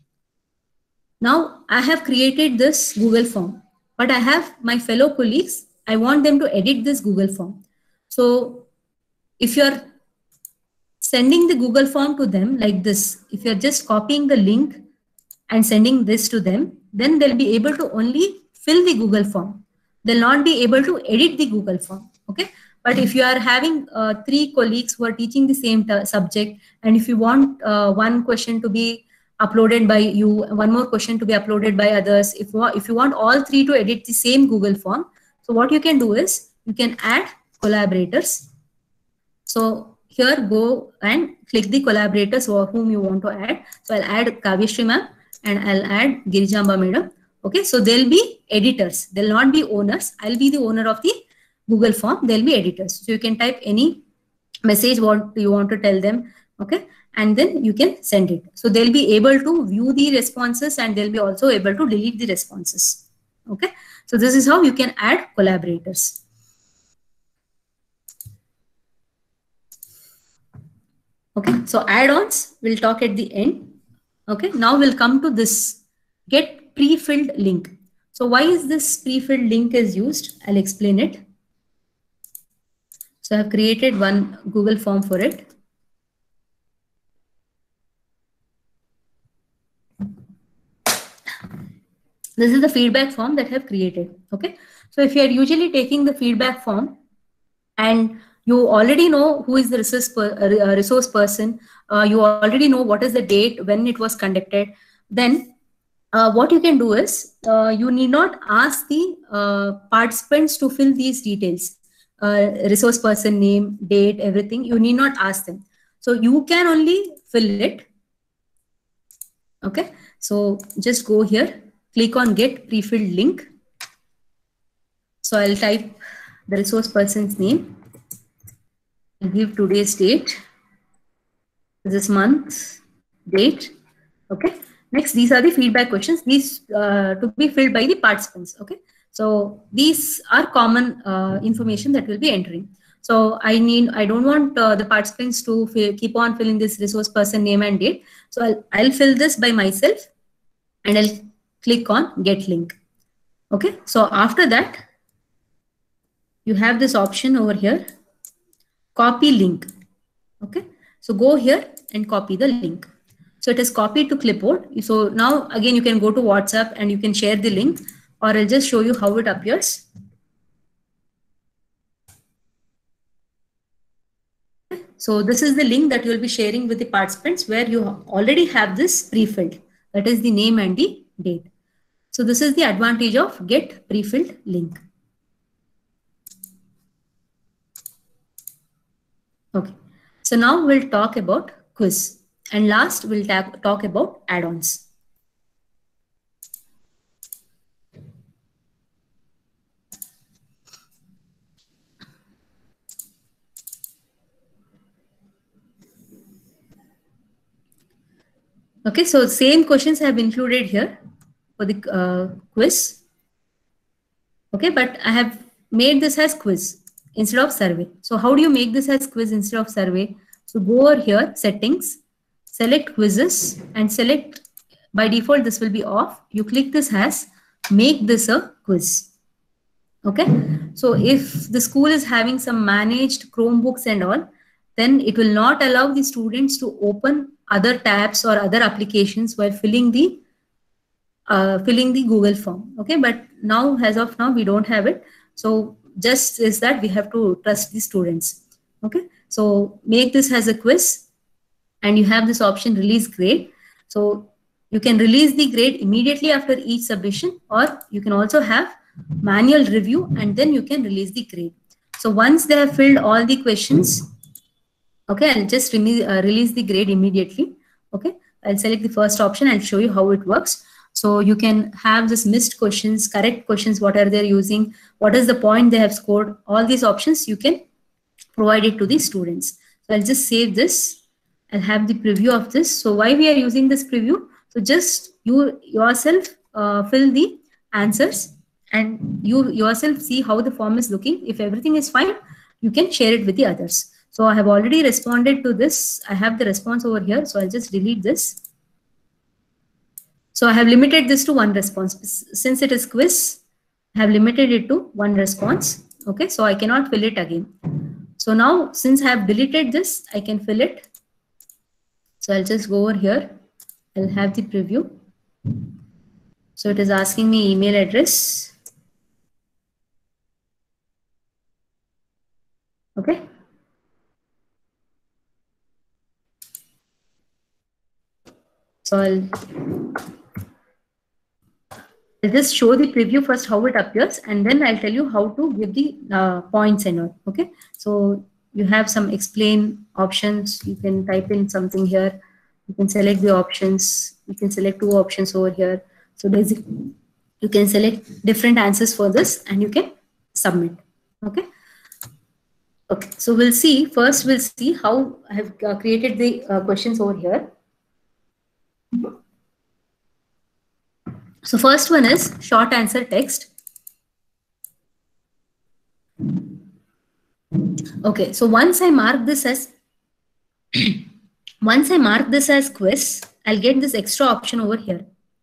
Now I have created this Google form, but I have my fellow colleagues. I want them to edit this Google form. So if you're sending the Google form to them like this, if you're just copying the link and sending this to them, then they'll be able to only fill the Google form. They'll not be able to edit the Google form. Okay. But if you are having uh, three colleagues who are teaching the same subject, and if you want uh, one question to be uploaded by you, one more question to be uploaded by others, if, if you want all three to edit the same Google form, so what you can do is you can add collaborators. So here go and click the collaborators or whom you want to add. So I'll add Kavyashree ma'am and I'll add Girijamba madam. Okay, so they'll be editors. They'll not be owners. I'll be the owner of the Google form. They'll be editors. So you can type any message what you want to tell them. Okay, and then you can send it. So they'll be able to view the responses and they'll be also able to delete the responses. Okay, so this is how you can add collaborators. Okay, so add-ons we'll talk at the end. Okay, now we'll come to this get pre-filled link. So why is this pre-filled link is used? I'll explain it. So I've created one Google form for it. This is the feedback form that I have created. Okay, so if you are usually taking the feedback form and you already know who is the resource, per, uh, resource person, uh, you already know what is the date when it was conducted, then uh, what you can do is uh, you need not ask the uh, participants to fill these details, uh, resource person name, date, everything. You need not ask them. So you can only fill it. Okay, so just go here, click on get pre-filled link. So I'll type the resource person's name. Give today's date, this month, date. Okay. Next, these are the feedback questions. These uh, to be filled by the participants. Okay. So these are common uh, information that we'll be entering. So I need, I don't want uh, the participants to fill, keep on filling this resource person name and date. So I'll, I'll fill this by myself and I'll click on get link. Okay. So after that, you have this option over here. Copy link. Okay, so go here and copy the link. So it is copied to clipboard. So now again you can go to WhatsApp and you can share the link, or I'll just show you how it appears. So this is the link that you will be sharing with the participants where you already have this pre-filled. That is the name and the date. So this is the advantage of get pre-filled link. Okay, so now we'll talk about quiz, and last we'll talk about add-ons. Okay, so same questions have been included here for the uh, quiz. Okay, but I have made this as quiz instead of survey. So how do you make this as quiz instead of survey? So go over here, settings, select quizzes and select, by default this will be off. You click this as make this a quiz. Okay, so if the school is having some managed Chromebooks and all, then it will not allow the students to open other tabs or other applications while filling the uh, filling the Google form. Okay, but now as of now we don't have it. So just is that we have to trust the students. Okay, so make this as a quiz and you have this option release grade. So you can release the grade immediately after each submission, or you can also have manual review and then you can release the grade. So once they have filled all the questions, okay, I'll just re uh, release the grade immediately. Okay, I'll select the first option and show you how it works. So you can have this missed questions, correct questions, what are they using, what is the point they have scored, all these options you can provide it to the students. So I'll just save this. I'll have the preview of this. So why we are using this preview? So just you yourself uh, fill the answers and you yourself see how the form is looking. If everything is fine, you can share it with the others. So I have already responded to this. I have the response over here. So I'll just delete this. So I have limited this to one response. Since it is quiz, I have limited it to one response. Okay, so I cannot fill it again. So now since I have deleted this, I can fill it. So I'll just go over here. I'll have the preview. So it is asking me email address. Okay. So I'll, I'll just show the preview first, how it appears, and then I'll tell you how to give the uh, points and all. Okay. So you have some explain options. You can type in something here. You can select the options. You can select two options over here. So basically, you can select different answers for this and you can submit. Okay. Okay. So we'll see. First, we'll see how I have uh, created the uh, questions over here. So first one is short answer text. Okay. So once I mark this as once I mark this as quiz, I'll get this extra option over here.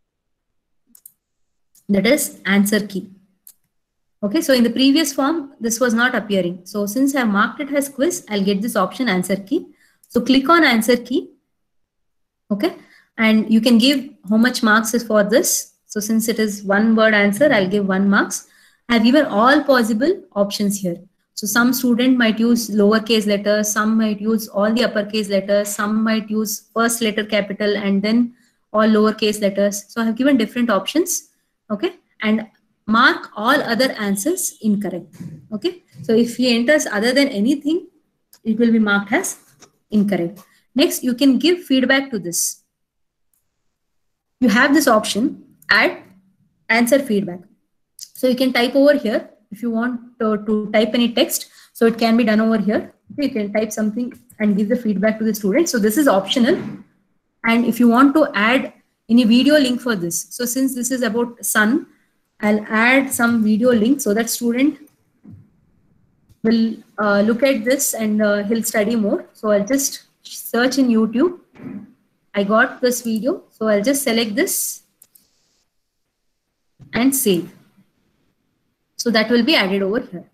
That is answer key. Okay, so in the previous form, this was not appearing. So since I have marked it as quiz, I'll get this option answer key. So click on answer key. Okay, and you can give how much marks is for this. So since it is one word answer, I'll give one marks. I've given all possible options here. So some student might use lowercase letters, some might use all the uppercase letters, some might use first letter capital and then all lowercase letters. So I have given different options. Okay, and mark all other answers incorrect. Okay, so if he enters other than anything, it will be marked as incorrect. Next, you can give feedback to this. You have this option, add answer feedback. So you can type over here if you want to, to type any text. So it can be done over here. Okay, you can type something and give the feedback to the student. So this is optional. And if you want to add any video link for this, so since this is about sun, I'll add some video link so that student will uh, look at this and uh, he'll study more. So I'll just search in YouTube. I got this video. So I'll just select this and save. So that will be added over here.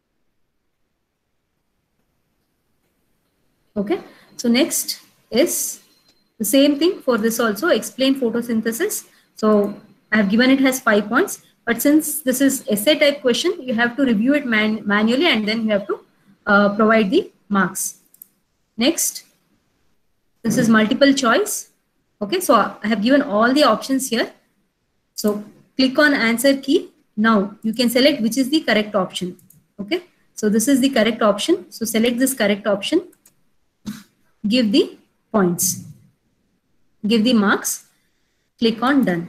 Okay. So next is the same thing for this also, explain photosynthesis. So I have given it as five points, but since this is essay type question, you have to review it man manually and then you have to uh, provide the marks. Next, this is multiple choice. Okay, so I have given all the options here. So click on answer key. Now you can select which is the correct option. Okay, so this is the correct option. So select this correct option. Give the points. Give the marks. Click on done.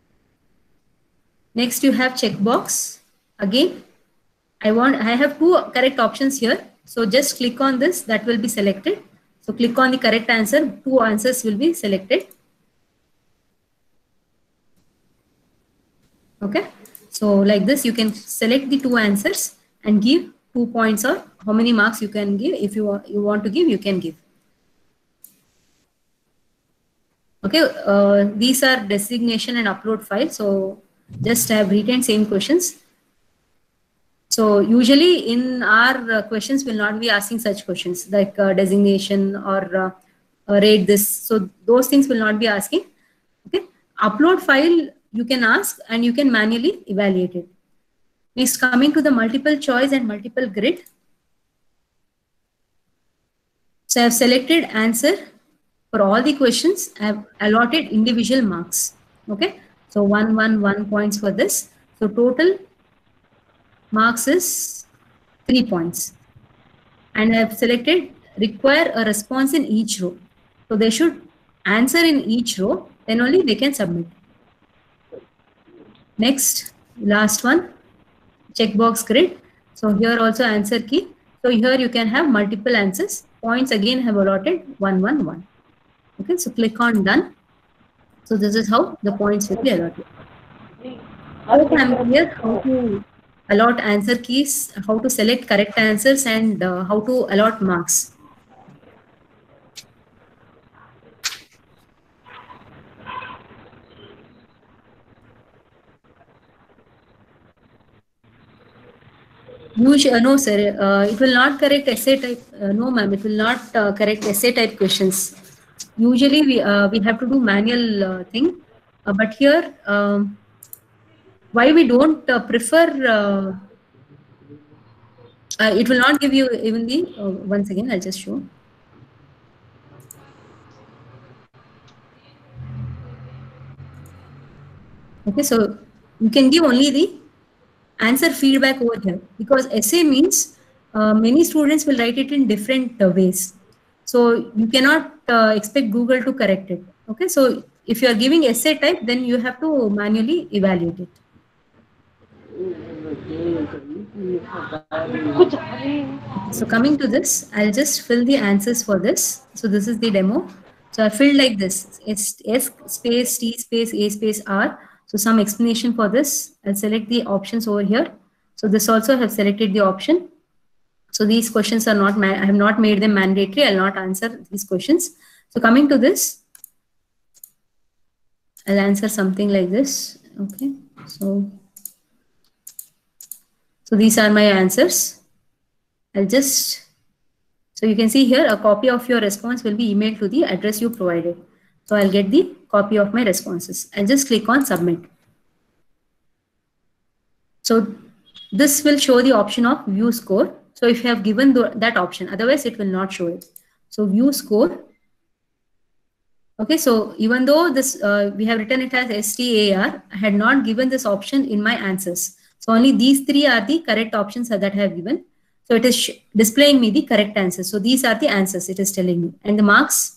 Next, you have checkbox. Again, I want I have two correct options here. So just click on this. That will be selected. So click on the correct answer. Two answers will be selected. Okay, so like this, you can select the two answers and give two points or how many marks you can give. If you, you want to give, you can give. Okay, uh, these are designation and upload file. So just I have written same questions. So usually in our uh, questions will not be asking such questions like uh, designation or uh, uh, rate this. So those things will not be asking. Okay, upload file you can ask and you can manually evaluate it. Next, coming to the multiple choice and multiple grid. So I have selected answer for all the questions. I have allotted individual marks. Okay, so one, one, one points for this. So total marks is three points. And I have selected require a response in each row. So they should answer in each row, then only they can submit. Next, last one, checkbox grid. So here also answer key. So here you can have multiple answers. Points again have allotted one, one, one. Okay, so click on done. So this is how the points will be allotted. Hope I'm clear how to allot answer keys, how to select correct answers, and uh, how to allot marks. Usually, uh, no, sir. Uh, it will not correct essay type. Uh, no, ma'am. It will not uh, correct essay type questions. Usually, we uh, we have to do manual uh, thing. Uh, but here, um, why we don't uh, prefer? Uh, uh, it will not give you even the. Uh, once again, I'll just show. Okay, so you can give only the answer feedback over here because essay means uh, many students will write it in different uh, ways. So you cannot uh, expect Google to correct it. Okay, so if you are giving essay type, then you have to manually evaluate it. So coming to this, I'll just fill the answers for this. So this is the demo. So I filled like this, it's S space, T space, A space, R. So some explanation for this. I'll select the options over here. So this also have selected the option. So these questions are not, I have not made them mandatory. I'll not answer these questions. So coming to this, I'll answer something like this. Okay. So, so these are my answers. I'll just, so you can see here a copy of your response will be emailed to the address you provided. So I'll get the copy of my responses. I'll just click on submit. So this will show the option of view score. So if you have given the, that option, otherwise it will not show it. So view score. Okay, so even though this uh, we have written it as S T A R, I had not given this option in my answers. So only these three are the correct options that I have given. So it is displaying me the correct answers. So these are the answers it is telling me. And the marks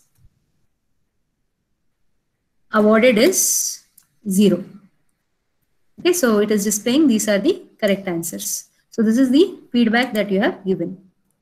awarded is zero. Okay, so it is displaying these are the correct answers. So this is the feedback that you have given.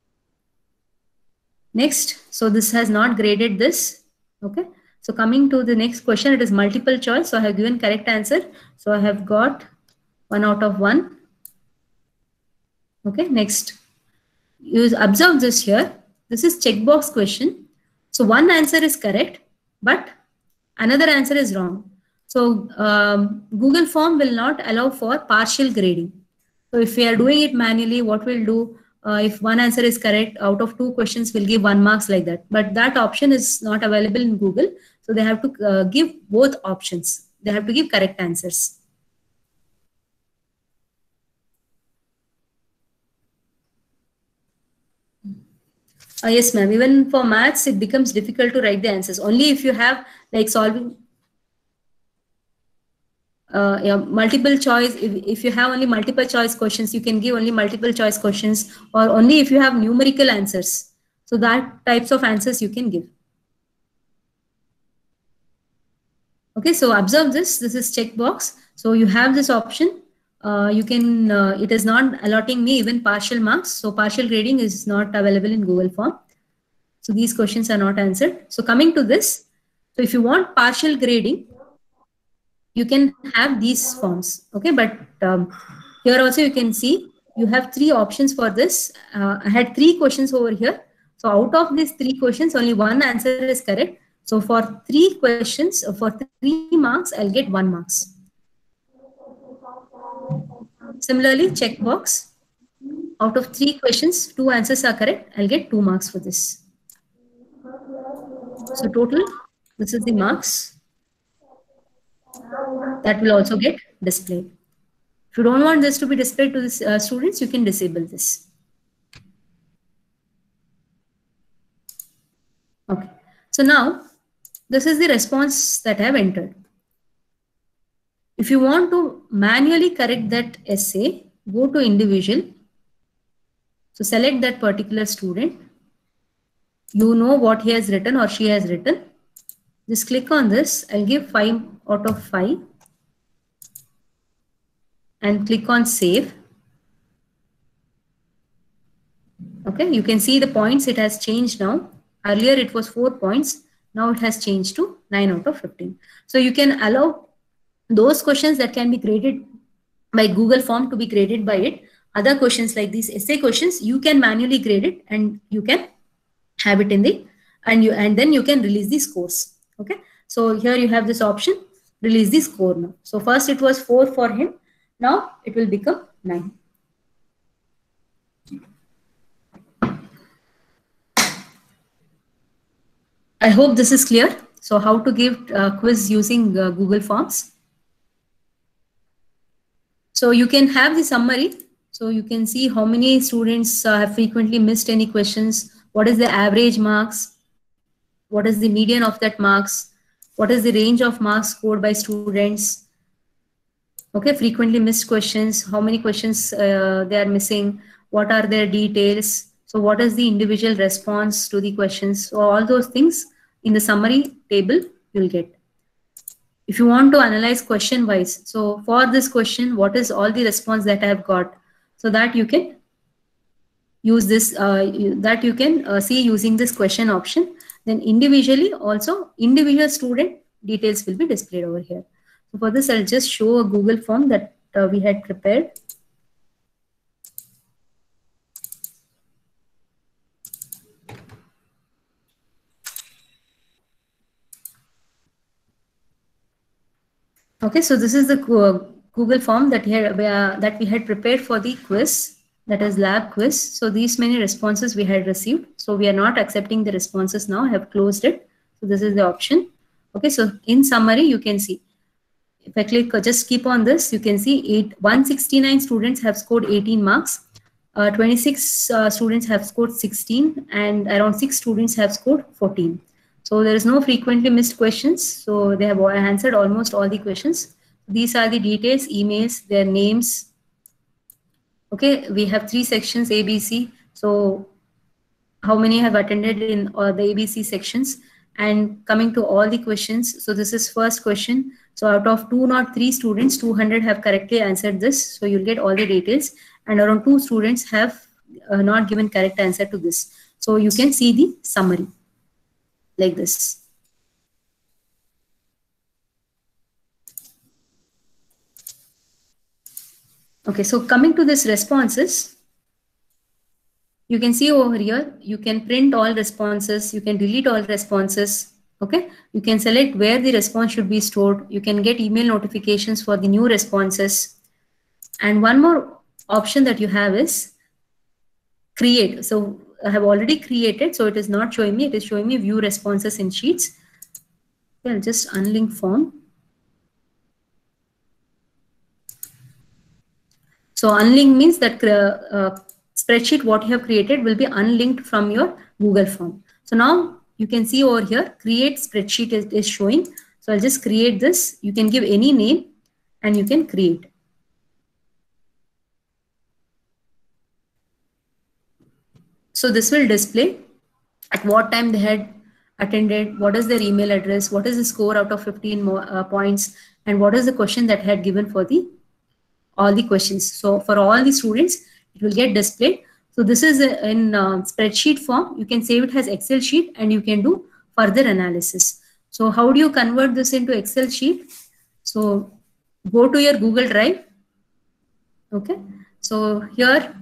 Next, so this has not graded this. Okay, so coming to the next question, it is multiple choice. So I have given correct answer. So I have got one out of one. Okay, next, you observe this here. This is checkbox question. So one answer is correct, but another answer is wrong. So um, Google form will not allow for partial grading. So if we are doing it manually, what we'll do, uh, if one answer is correct, out of two questions, we'll give one marks like that. But that option is not available in Google. So they have to uh, give both options. They have to give correct answers. Uh, yes, ma'am. Even for maths, it becomes difficult to write the answers. Only if you have like solving uh, yeah, multiple choice. If, if you have only multiple choice questions, you can give only multiple choice questions, or only if you have numerical answers. So that types of answers you can give. Okay, so observe this. This is checkbox. So you have this option. Uh, you can, uh, it is not allotting me even partial marks. So partial grading is not available in Google form. So these questions are not answered. So coming to this, so if you want partial grading, you can have these forms. Okay, but um, here also you can see you have three options for this. Uh, I had three questions over here. So out of these three questions, only one answer is correct. So for three questions, uh, for three marks, I'll get one marks. Similarly, checkbox. Out of three questions, two answers are correct. I'll get two marks for this. So total, this is the marks that will also get displayed. If you don't want this to be displayed to the uh, students, you can disable this. Okay. So now, this is the response that I have entered. If you want to manually correct that essay, go to individual. So select that particular student. You know what he has written or she has written. Just click on this. I'll give five out of five. And click on save. Okay, you can see the points, it has changed now. Earlier it was four points. Now it has changed to nine out of fifteen. So you can allow those questions that can be graded by Google form to be graded by it. Other questions like these essay questions, you can manually grade it and you can have it in the, and you, and then you can release the scores. Okay. So here you have this option, release the score now. So first it was four for him. Now it will become nine. I hope this is clear. So how to give a quiz using uh, Google Forms. So you can have the summary. So you can see how many students uh, have frequently missed any questions. What is the average marks? What is the median of that marks? What is the range of marks scored by students? Okay, frequently missed questions. How many questions uh, they are missing? What are their details? So what is the individual response to the questions? So all those things in the summary table you'll get. If you want to analyze question wise, so for this question, what is all the response that I have got? So that you can use this, uh, you, that you can uh, see using this question option. Then individually also, individual student details will be displayed over here. So for this, I'll just show a Google form that uh, we had prepared. Okay, so this is the Google form that, here, uh, that we had prepared for the quiz, that is lab quiz. So these many responses we had received. So we are not accepting the responses now. I have closed it. So this is the option. Okay, so in summary, you can see. If I click, uh, just keep on this, you can see eight, one hundred sixty-nine students have scored eighteen marks. Uh, twenty-six uh, students have scored sixteen and around six students have scored fourteen. So there is no frequently missed questions. So they have answered almost all the questions. These are the details, emails, their names. Okay, we have three sections, A, B, C. So how many have attended in uh, the A B C sections? And coming to all the questions. So this is first question. So out of two hundred three students, two hundred have correctly answered this. So you'll get all the details. And around two students have uh, not given correct answer to this. So you can see the summary like this. Okay, so coming to this responses, you can see over here, you can print all responses, you can delete all responses. Okay, you can select where the response should be stored. You can get email notifications for the new responses. And one more option that you have is create. So I have already created, so it is not showing me, it is showing me view responses in sheets. Okay, I'll just unlink form. So unlink means that uh, uh, spreadsheet what you have created will be unlinked from your Google form. So now you can see over here, create spreadsheet is, is showing. So I'll just create this. You can give any name and you can create. So this will display at what time they had attended, what is their email address, what is the score out of fifteen more, uh, points, and what is the question that had given for the all the questions. So for all the students, it will get displayed. So this is a, in uh, spreadsheet form. You can save it as Excel sheet and you can do further analysis. So how do you convert this into Excel sheet? So go to your Google Drive. Okay. So here,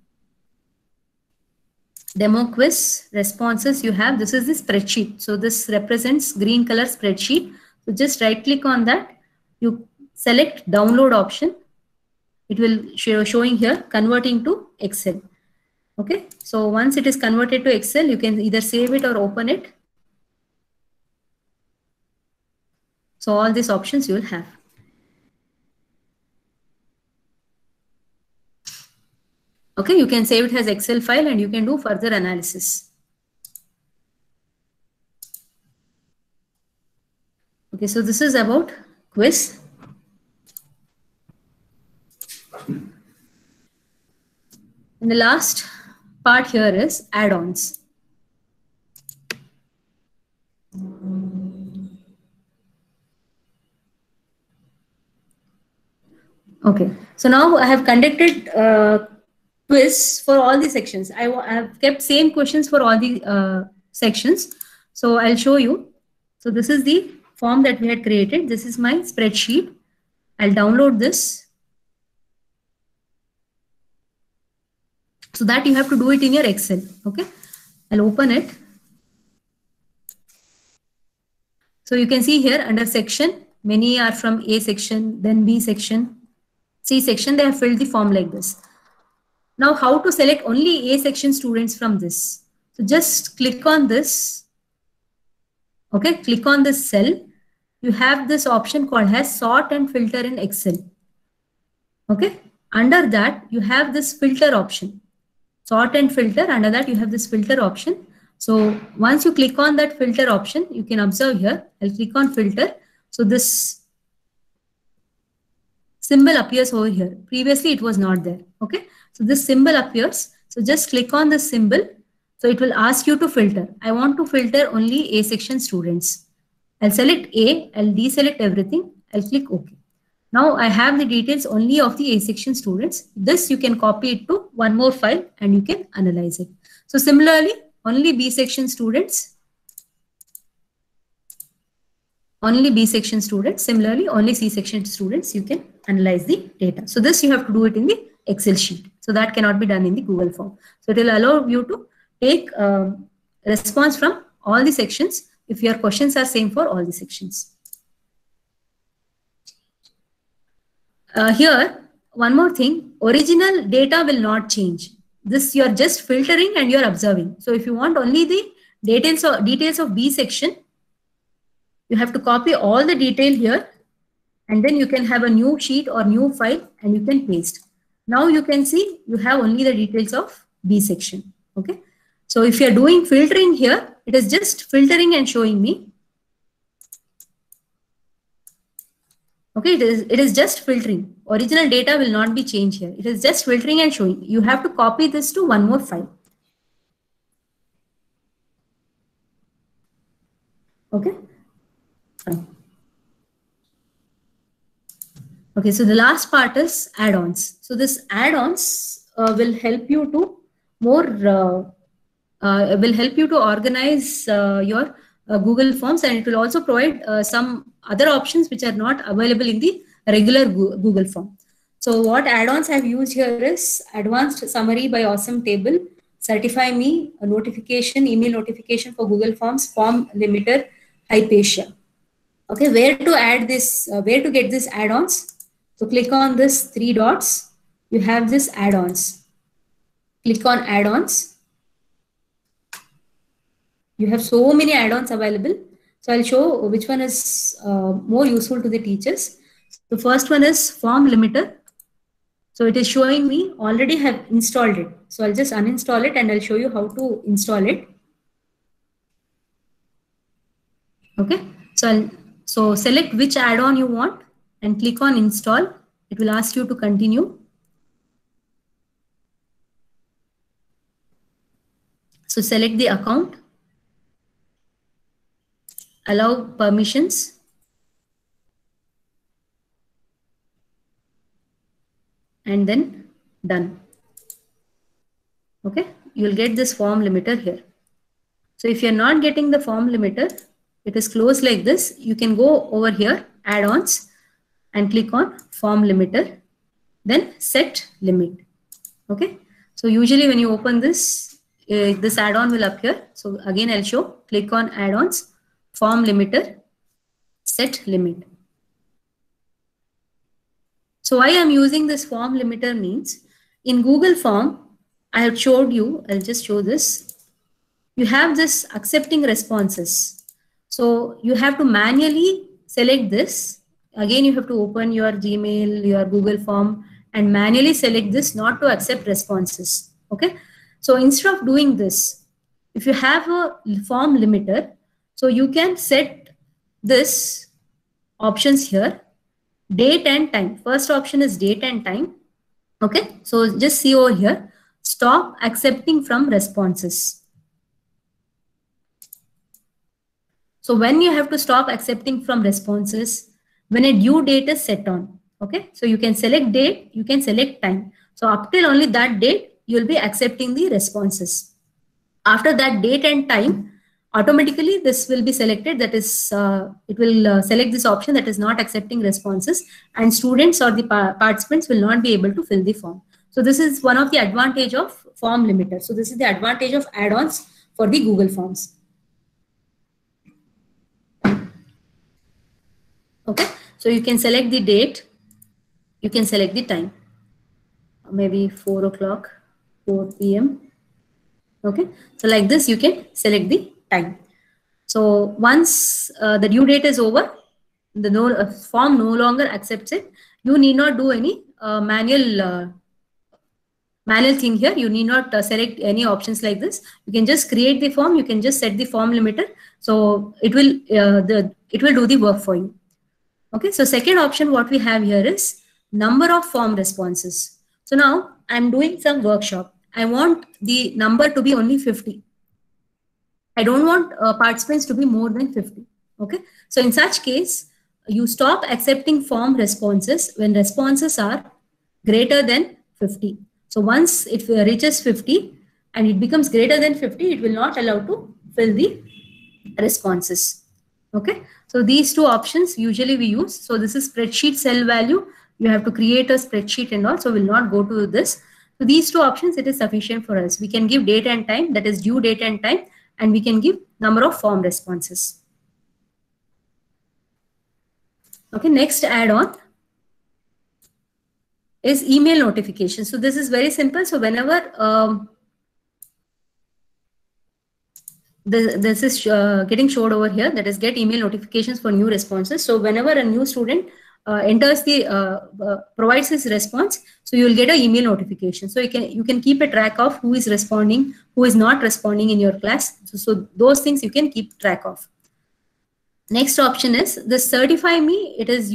demo quiz responses you have. This is the spreadsheet. So this represents green color spreadsheet. So just right click on that. You select download option. It will show showing here converting to Excel. Okay. So once it is converted to Excel, you can either save it or open it. So all these options you will have. Okay, you can save it as Excel file and you can do further analysis. Okay, so this is about quiz. And the last part here is add-ons. Okay, so now I have conducted uh, quiz for all the sections. I, I have kept same questions for all the uh, sections. So I'll show you. So this is the form that we had created. This is my spreadsheet. I'll download this. So that you have to do it in your Excel. Okay, I'll open it. So you can see here under section, many are from A section, then B section, C section. They have filled the form like this. Now how to select only A section students from this? So just click on this. Okay, click on this cell. You have this option called as sort and filter in Excel. Okay, under that you have this filter option. Sort and filter, under that you have this filter option. So once you click on that filter option, you can observe here, I'll click on filter. So this symbol appears over here. Previously it was not there. Okay, so this symbol appears. So just click on this symbol. So it will ask you to filter. I want to filter only A section students. I'll select A, I'll deselect everything. I'll click OK. Now I have the details only of the A section students. This you can copy it to one more file and you can analyze it. So similarly, only B section students, only B section students, similarly only C section students, you can analyze the data. So this you have to do it in the Excel sheet. So that cannot be done in the Google form. So it will allow you to take um, response from all the sections if your questions are same for all the sections. Uh, here, one more thing, original data will not change. This you are just filtering and you are observing. So if you want only the details of, details of B section, you have to copy all the detail here and then you can have a new sheet or new file and you can paste. Now you can see you have only the details of B section. Okay. So if you are doing filtering here, it is just filtering and showing me. Okay, it is, it is just filtering. Original data will not be changed here. It is just filtering and showing. You have to copy this to one more file. Okay. Fine. Okay, so the last part is add-ons. So this add-ons uh, will help you to more, uh, uh, will help you to organize uh, your uh, Google Forms, and it will also provide uh, some other options which are not available in the regular Google Form. So what add-ons I've used here is Advanced Summary by Awesome Table, Certify Me, a notification, email notification for Google Forms, Form Limiter, Hypatia. Okay, where to add this, uh, where to get this add-ons? So click on this three dots. You have this add-ons. Click on add-ons. You have so many add-ons available. So I'll show which one is uh, more useful to the teachers. The first one is Form Limiter. So it is showing me already have installed it. So I'll just uninstall it and I'll show you how to install it. Okay. So I'll, so select which add-on you want and click on install. It will ask you to continue. So select the account. Allow permissions. And then done. Okay, you'll get this form limiter here. So if you're not getting the form limiter, it is closed like this. You can go over here, add-ons. and click on form limiter, then set limit. Okay. So usually when you open this, uh, this add-on will appear. So again, I'll show, click on add-ons, form limiter, set limit. So why I'm using this form limiter means in Google Form, I have showed you, I'll just show this. You have this accepting responses. So you have to manually select this. Again, you have to open your Gmail, your Google Form and manually select this not to accept responses. Okay. So instead of doing this, if you have a form limiter, so you can set this options here, date and time. First option is date and time. Okay. So just see over here, stop accepting from responses. So when you have to stop accepting from responses, when a due date is set on, okay? So you can select date, you can select time. So up till only that date, you'll be accepting the responses. After that date and time, automatically this will be selected. That is, uh, it will uh, select this option that is not accepting responses, and students or the pa participants will not be able to fill the form. So this is one of the advantage of form limiter. So this is the advantage of add-ons for the Google Forms. Okay, so you can select the date, you can select the time, maybe four o'clock, four P M Okay, so like this, you can select the time. So once uh, the due date is over, the no, uh, form no longer accepts it. You need not do any uh, manual uh, manual thing here. You need not uh, select any options like this. You can just create the form. You can just set the form limiter. So it will uh, the it will do the work for you. Okay, so second option what we have here is number of form responses. So now I'm doing some workshop. I want the number to be only fifty. I don't want uh, participants to be more than fifty. Okay, so in such case, you stop accepting form responses when responses are greater than fifty. So once it reaches fifty and it becomes greater than fifty, it will not allow to fill the responses. Okay, so these two options usually we use. So this is spreadsheet cell value. You have to create a spreadsheet and all. So we'll not go to this. So these two options, it is sufficient for us. We can give date and time, that is due date and time, and we can give number of form responses. Okay, next add-on is email notification. So this is very simple. So whenever um, this, this is uh, getting showed over here, that is get email notifications for new responses. So whenever a new student uh, enters the uh, uh, provides his response, so you will get an email notification. So you can you can keep a track of who is responding, who is not responding in your class. So, so those things you can keep track of. Next option is the certify me. It is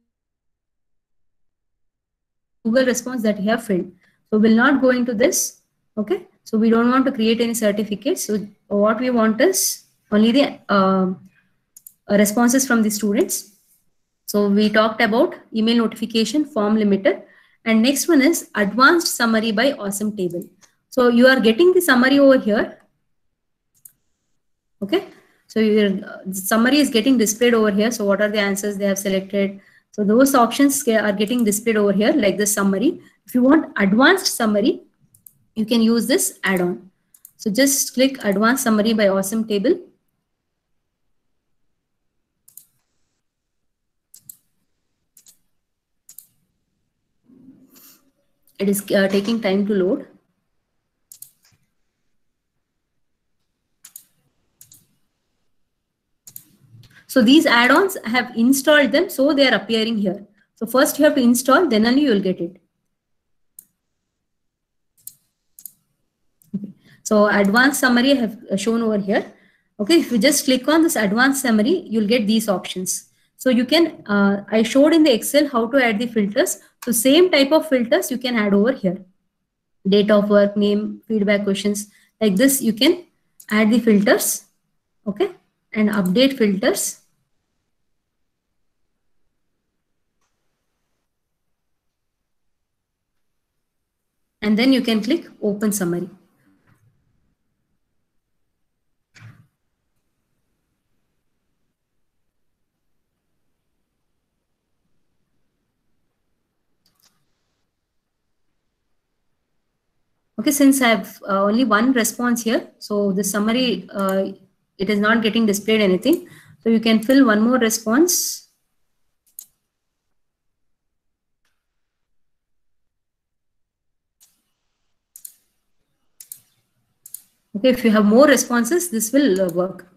Google response that you have filled. So we'll not go into this. Okay. So we don't want to create any certificates. So what we want is only the uh, responses from the students. So we talked about email notification, form limiter, and next one is advanced summary by Awesome Table. So you are getting the summary over here. Okay. So your uh, summary is getting displayed over here. So what are the answers they have selected? So those options are getting displayed over here like the summary. If you want advanced summary, you can use this add-on. So just click advanced summary by Awesome Table. It is uh, taking time to load. So these add-ons, I have installed them, so they are appearing here. So first you have to install, then only you will get it. Okay. So advanced summary I have shown over here. Okay, if you just click on this advanced summary, you'll get these options. So you can, uh, I showed in the Excel how to add the filters. So same type of filters you can add over here. Date of work, name, feedback questions. Like this, you can add the filters. Okay, and update filters. And then you can click open summary. Okay, since I have uh, only one response here, so the summary, uh, it is not getting displayed anything. So you can fill one more response. Okay, if you have more responses, this will uh, work.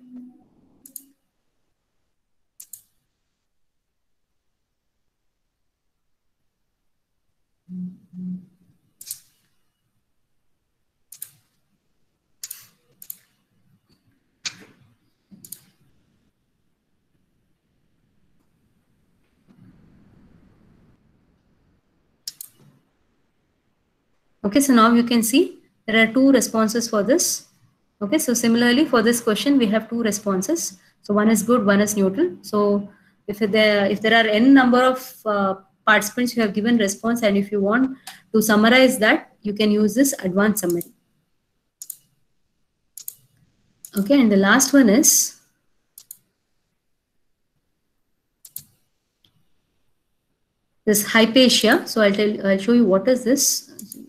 Okay, so now you can see there are two responses for this. Okay, so similarly for this question, we have two responses. So one is good, one is neutral. So if there, if there are n number of uh, participants who have given response, and if you want to summarize that, you can use this advanced summary. Okay, and the last one is this Hypatia. So I'll tell, I'll show you what is this.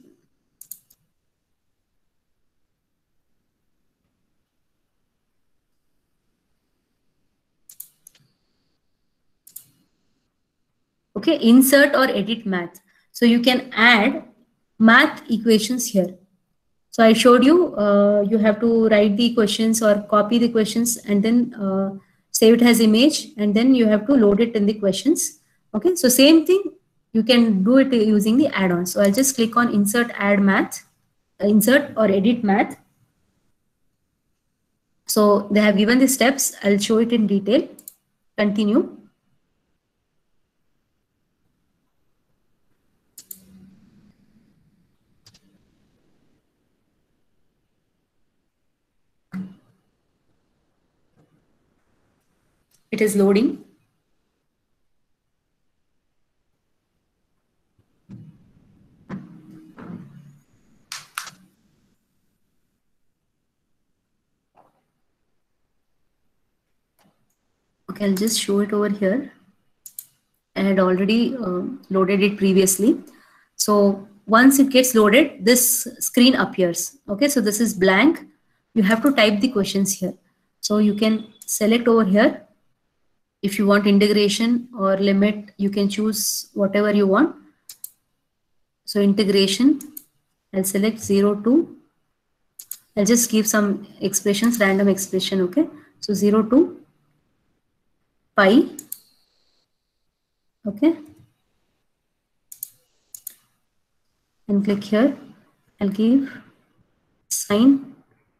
Okay, insert or edit math. So you can add math equations here. So I showed you, uh, you have to write the questions or copy the questions and then uh, save it as image, and then you have to load it in the questions. Okay, so same thing, you can do it using the add-on. So I'll just click on insert add math, uh, insert or edit math. So they have given the steps. I'll show it in detail. Continue. It is loading. Okay, I'll just show it over here. I had already uh, loaded it previously. So once it gets loaded, this screen appears. Okay, so this is blank. You have to type the questions here. So you can select over here. If you want integration or limit, you can choose whatever you want. So integration, I'll select zero to, I'll just give some expressions, random expression. Okay, so zero to pi. Okay, and click here. I'll give sine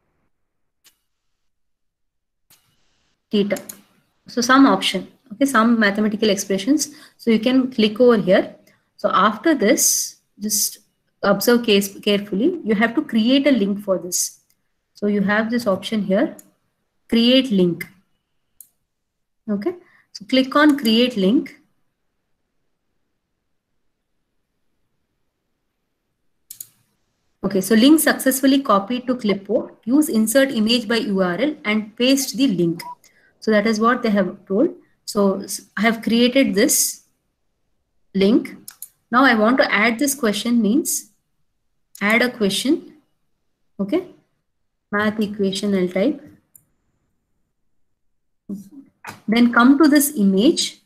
theta. So some option, okay, some mathematical expressions. So you can click over here. So after this, just observe case carefully. You have to create a link for this. So you have this option here, create link. Okay, so click on create link. Okay, so link successfully copied to clipboard. Use insert image by U R L and paste the link. So that is what they have told. So I have created this link. Now I want to add this question, means add a question. Okay, math equation I'll type. Then come to this image.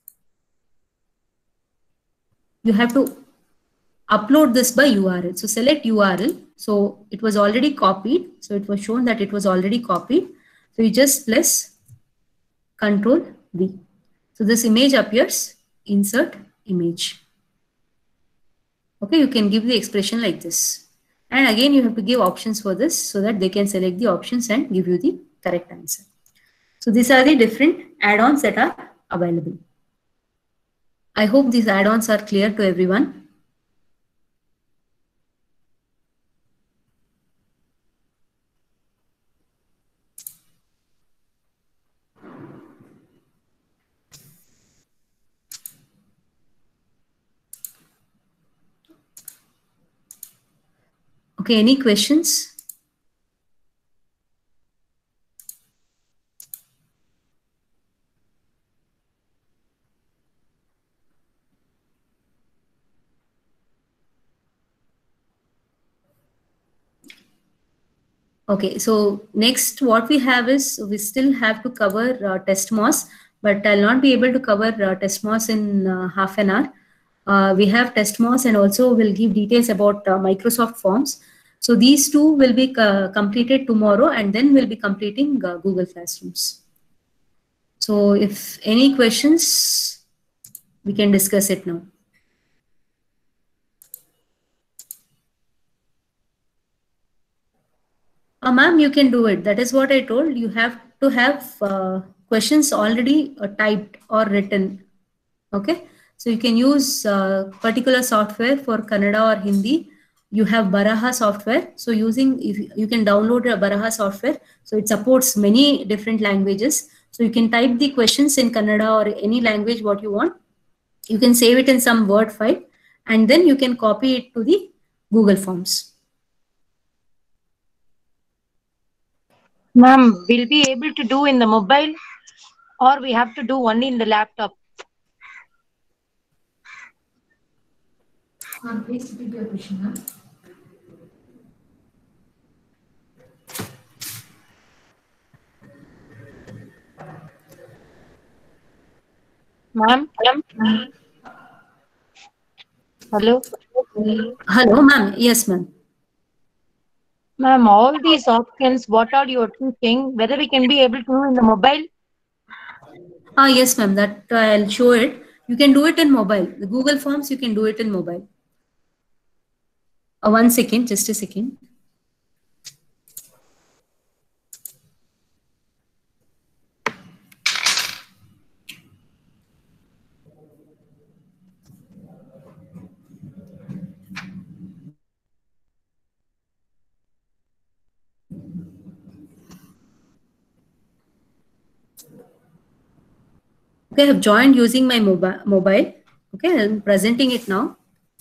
You have to upload this by U R L. So select U R L. So it was already copied. So it was shown that it was already copied. So you just press Control V. So this image appears, insert image. Okay, you can give the expression like this. And again, you have to give options for this so that they can select the options and give you the correct answer. So these are the different add-ons that are available. I hope these add-ons are clear to everyone. Okay, any questions? Okay, so next what we have is we still have to cover uh, TestMoss, but I'll not be able to cover uh, TestMoss in uh, half an hour. Uh, we have TestMoss and also we'll give details about uh, Microsoft Forms. So these two will be uh, completed tomorrow, and then we'll be completing uh, Google Classrooms. So if any questions, we can discuss it now. Uh, ma'am, you can do it. That is what I told. You have to have uh, questions already uh, typed or written. Okay. So you can use uh, particular software for Kannada or Hindi. You have Baraha software. So using, if you can download a Baraha software. So it supports many different languages. So you can type the questions in Kannada or any language what you want. You can save it in some Word file, and then you can copy it to the Google Forms. Ma'am, will be able to do in the mobile or we have to do only in the laptop? Ma'am, please repeat your question, ma'am. Ma'am? Hello? Hello, ma'am. Yes, ma'am. Ma'am, all these options, what are you teaching? Whether we can be able to do in the mobile? Ah, yes, ma'am. That uh, I'll show it. You can do it in mobile. The Google Forms, you can do it in mobile. Uh, one second, just a second. Okay, I have joined using my mobile. Mobile. Okay, I'm presenting it now.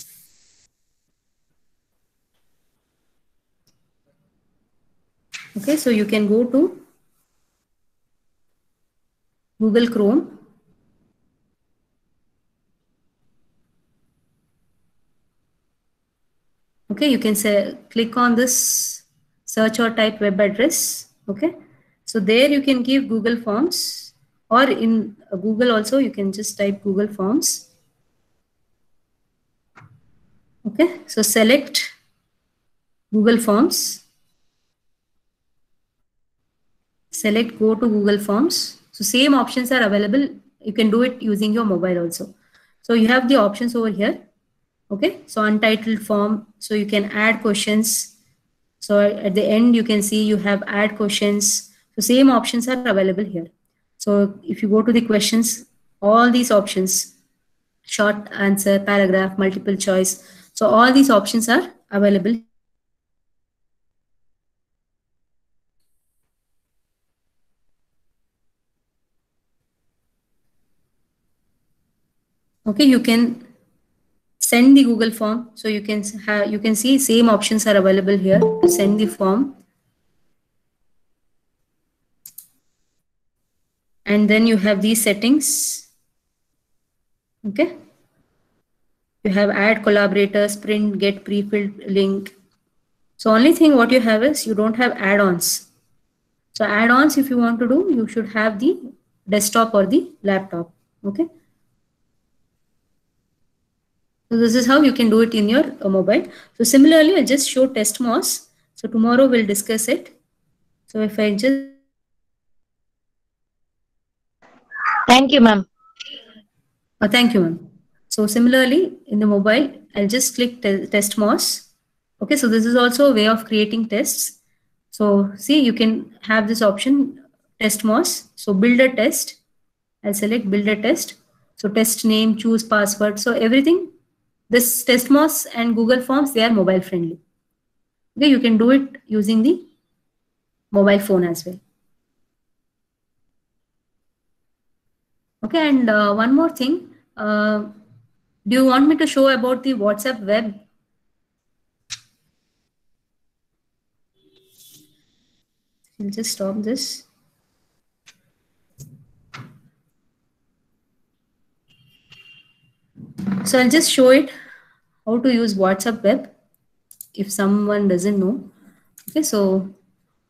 Okay, so you can go to Google Chrome. Okay, you can say click on this search or type web address. Okay, so there you can give Google Forms, or in uh, Google also you can just type Google Forms. Okay, so select Google Forms. Select go to Google Forms. So same options are available. You can do it using your mobile also. So you have the options over here. Okay, so untitled form. So you can add questions. So at the end, you can see you have add questions. So same options are available here. So if you go to the questions, all these options, short answer, paragraph, multiple choice. So all these options are available. Okay, you can send the Google form. So you can have, you can see same options are available here to send the form. And then you have these settings. Okay. You have add collaborators, print, get pre-filled link. So only thing what you have is you don't have add-ons. So add-ons, if you want to do, you should have the desktop or the laptop. Okay. So this is how you can do it in your uh, mobile. So similarly, I'll just show TestMoss. So tomorrow we'll discuss it. So if I just. Thank you, ma'am. Uh, thank you, ma'am. So similarly, in the mobile, I'll just click te TestMoss. Okay, so this is also a way of creating tests. So see, you can have this option, TestMoss. So build a test. I'll select build a test. So test name, choose password. So everything, this TestMoss and Google Forms, they are mobile friendly. Okay, you can do it using the mobile phone as well. Okay, and uh, one more thing. Uh, do you want me to show about the WhatsApp web? I'll just stop this. So I'll just show it how to use WhatsApp web if someone doesn't know. Okay, so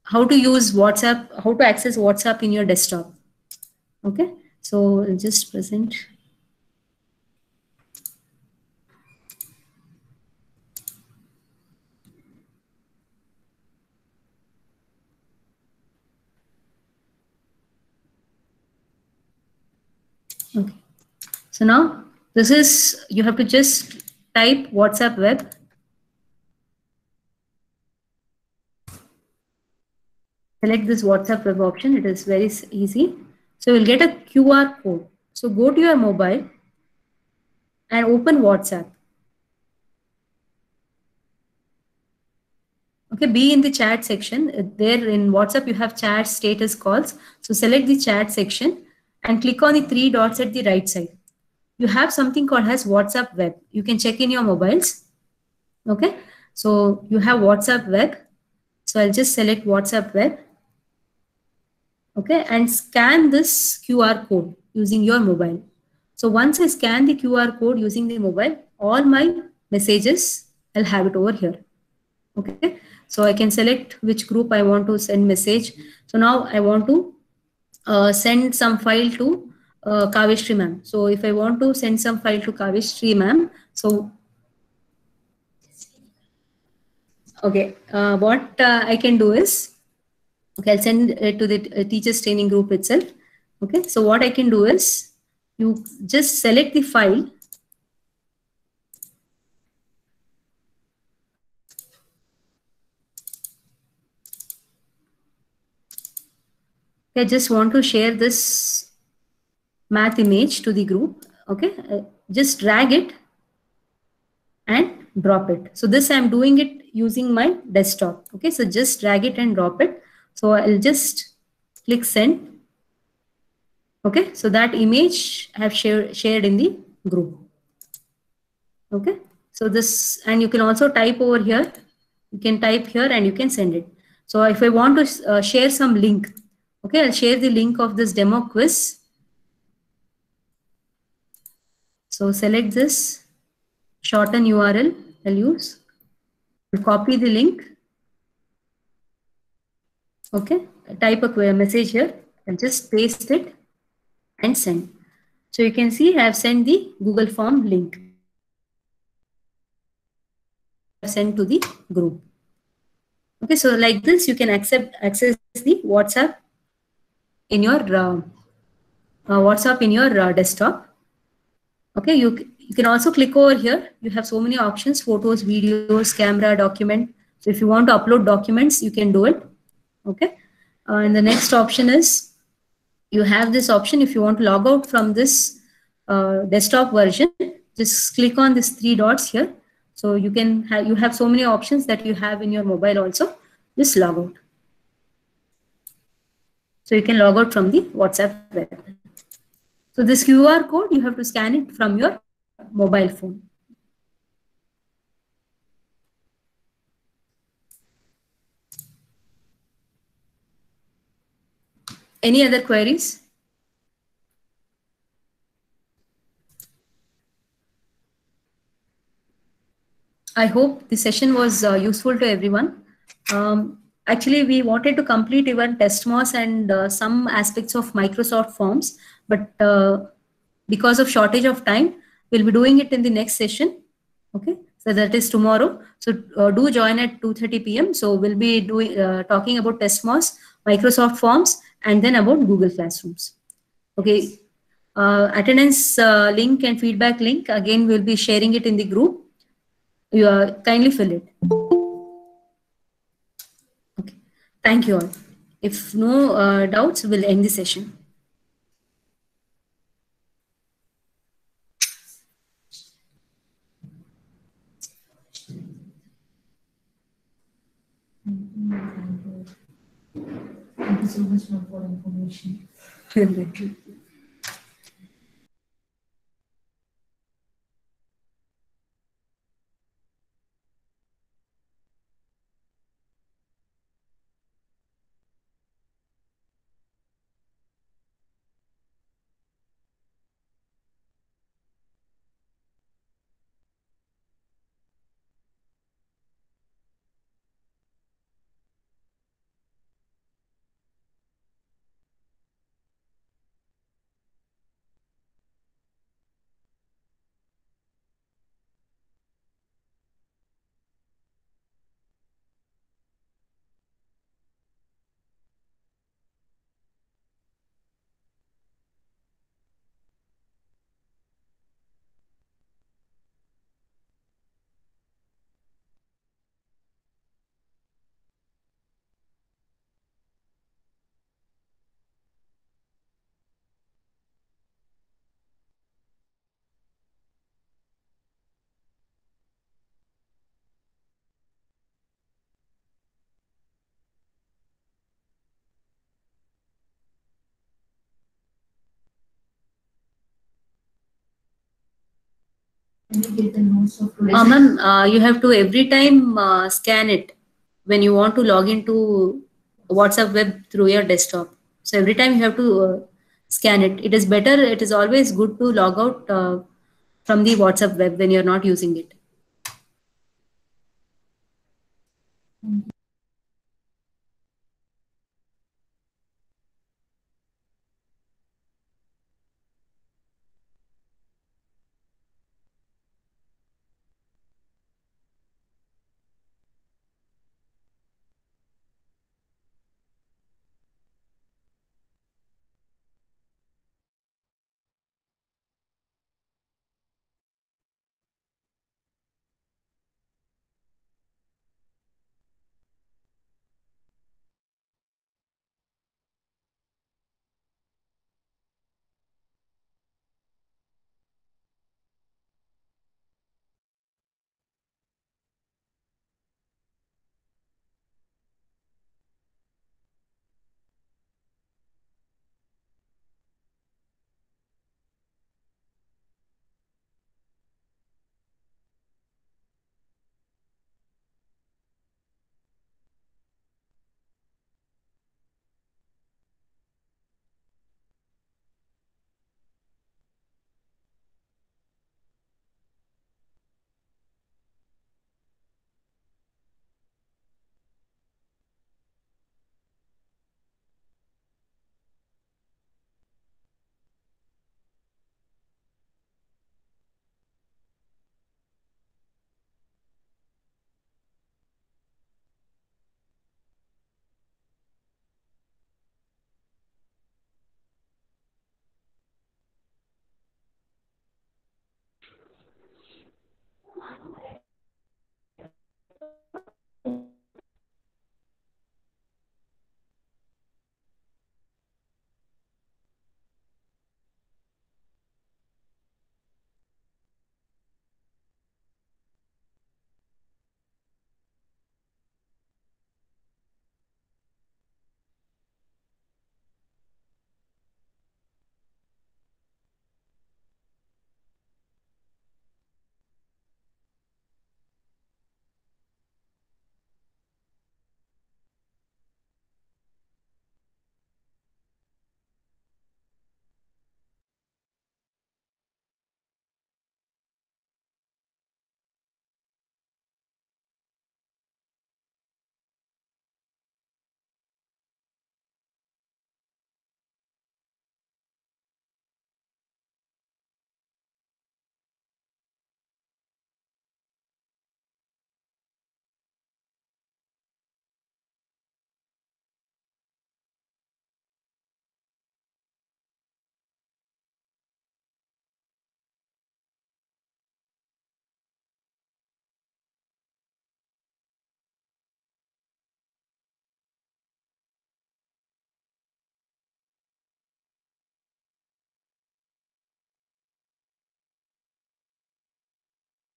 how to use WhatsApp, how to access WhatsApp in your desktop. Okay, so I'll just present. Okay, so now this is, you have to just type WhatsApp web. Select this WhatsApp web option. It is very s- easy. So you'll get a Q R code. So go to your mobile and open WhatsApp. Okay, be in the chat section. Uh, There in WhatsApp, you have chat, status, calls. So select the chat section and click on the three dots at the right side. You have something called as WhatsApp web. You can check in your mobiles. Okay, so you have WhatsApp web. So I'll just select WhatsApp web. Okay, and scan this Q R code using your mobile. So once I scan the Q R code using the mobile, all my messages, I'll have it over here. Okay, so I can select which group I want to send message. So now I want to uh, send some file to uh, Kaveshri ma'am. So if I want to send some file to Kaveshri ma'am, so okay, uh, what uh, I can do is, okay, I'll send it to the uh, teachers training group itself. Okay, so what I can do is, you just select the file. I just want to share this math image to the group. Okay, uh, just drag it and drop it. So this I'm doing it using my desktop. Okay, so just drag it and drop it. So I'll just click send. Okay, so that image I have share, shared in the group. Okay, so this, and you can also type over here. You can type here and you can send it. So if I want to uh, share some link, okay, I'll share the link of this demo quiz. So select this, shorten U R L, I'll use, copy the link. Okay, type a message here and just paste it and send. So you can see I have sent the Google form link. I have sent to the group. Okay, so like this, you can accept access the WhatsApp in your uh, uh, WhatsApp in your uh, desktop. Okay, you you can also click over here. You have so many options: photos, videos, camera, document. So if you want to upload documents, you can do it. Okay, uh, and the next option is, you have this option. If you want to log out from this uh, desktop version, just click on these three dots here. So you can have, you have so many options that you have in your mobile also. Just log out. So you can log out from the WhatsApp web. So this Q R code, you have to scan it from your mobile phone. Any other queries? I hope the session was uh, useful to everyone. Um, actually, we wanted to complete even TestMoss and uh, some aspects of Microsoft Forms, but uh, because of shortage of time, we'll be doing it in the next session. Okay, so that is tomorrow. So uh, do join at two thirty p m So we'll be doing uh, talking about TestMoss, Microsoft Forms, and then about Google Classrooms. Okay, uh, attendance uh, link and feedback link, again, we'll be sharing it in the group. You uh, kindly fill it. Okay, thank you all. If no uh, doubts, we'll end the session. Thank you so much for information. Thank you. Uh, ma'am, uh, you have to every time uh, scan it when you want to log into WhatsApp web through your desktop. So every time you have to uh, scan it. It is better. It is always good to log out uh, from the WhatsApp web when you're not using it.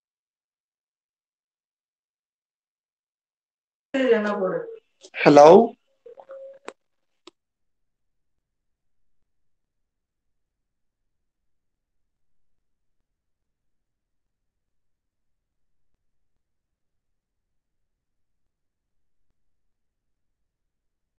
Hello.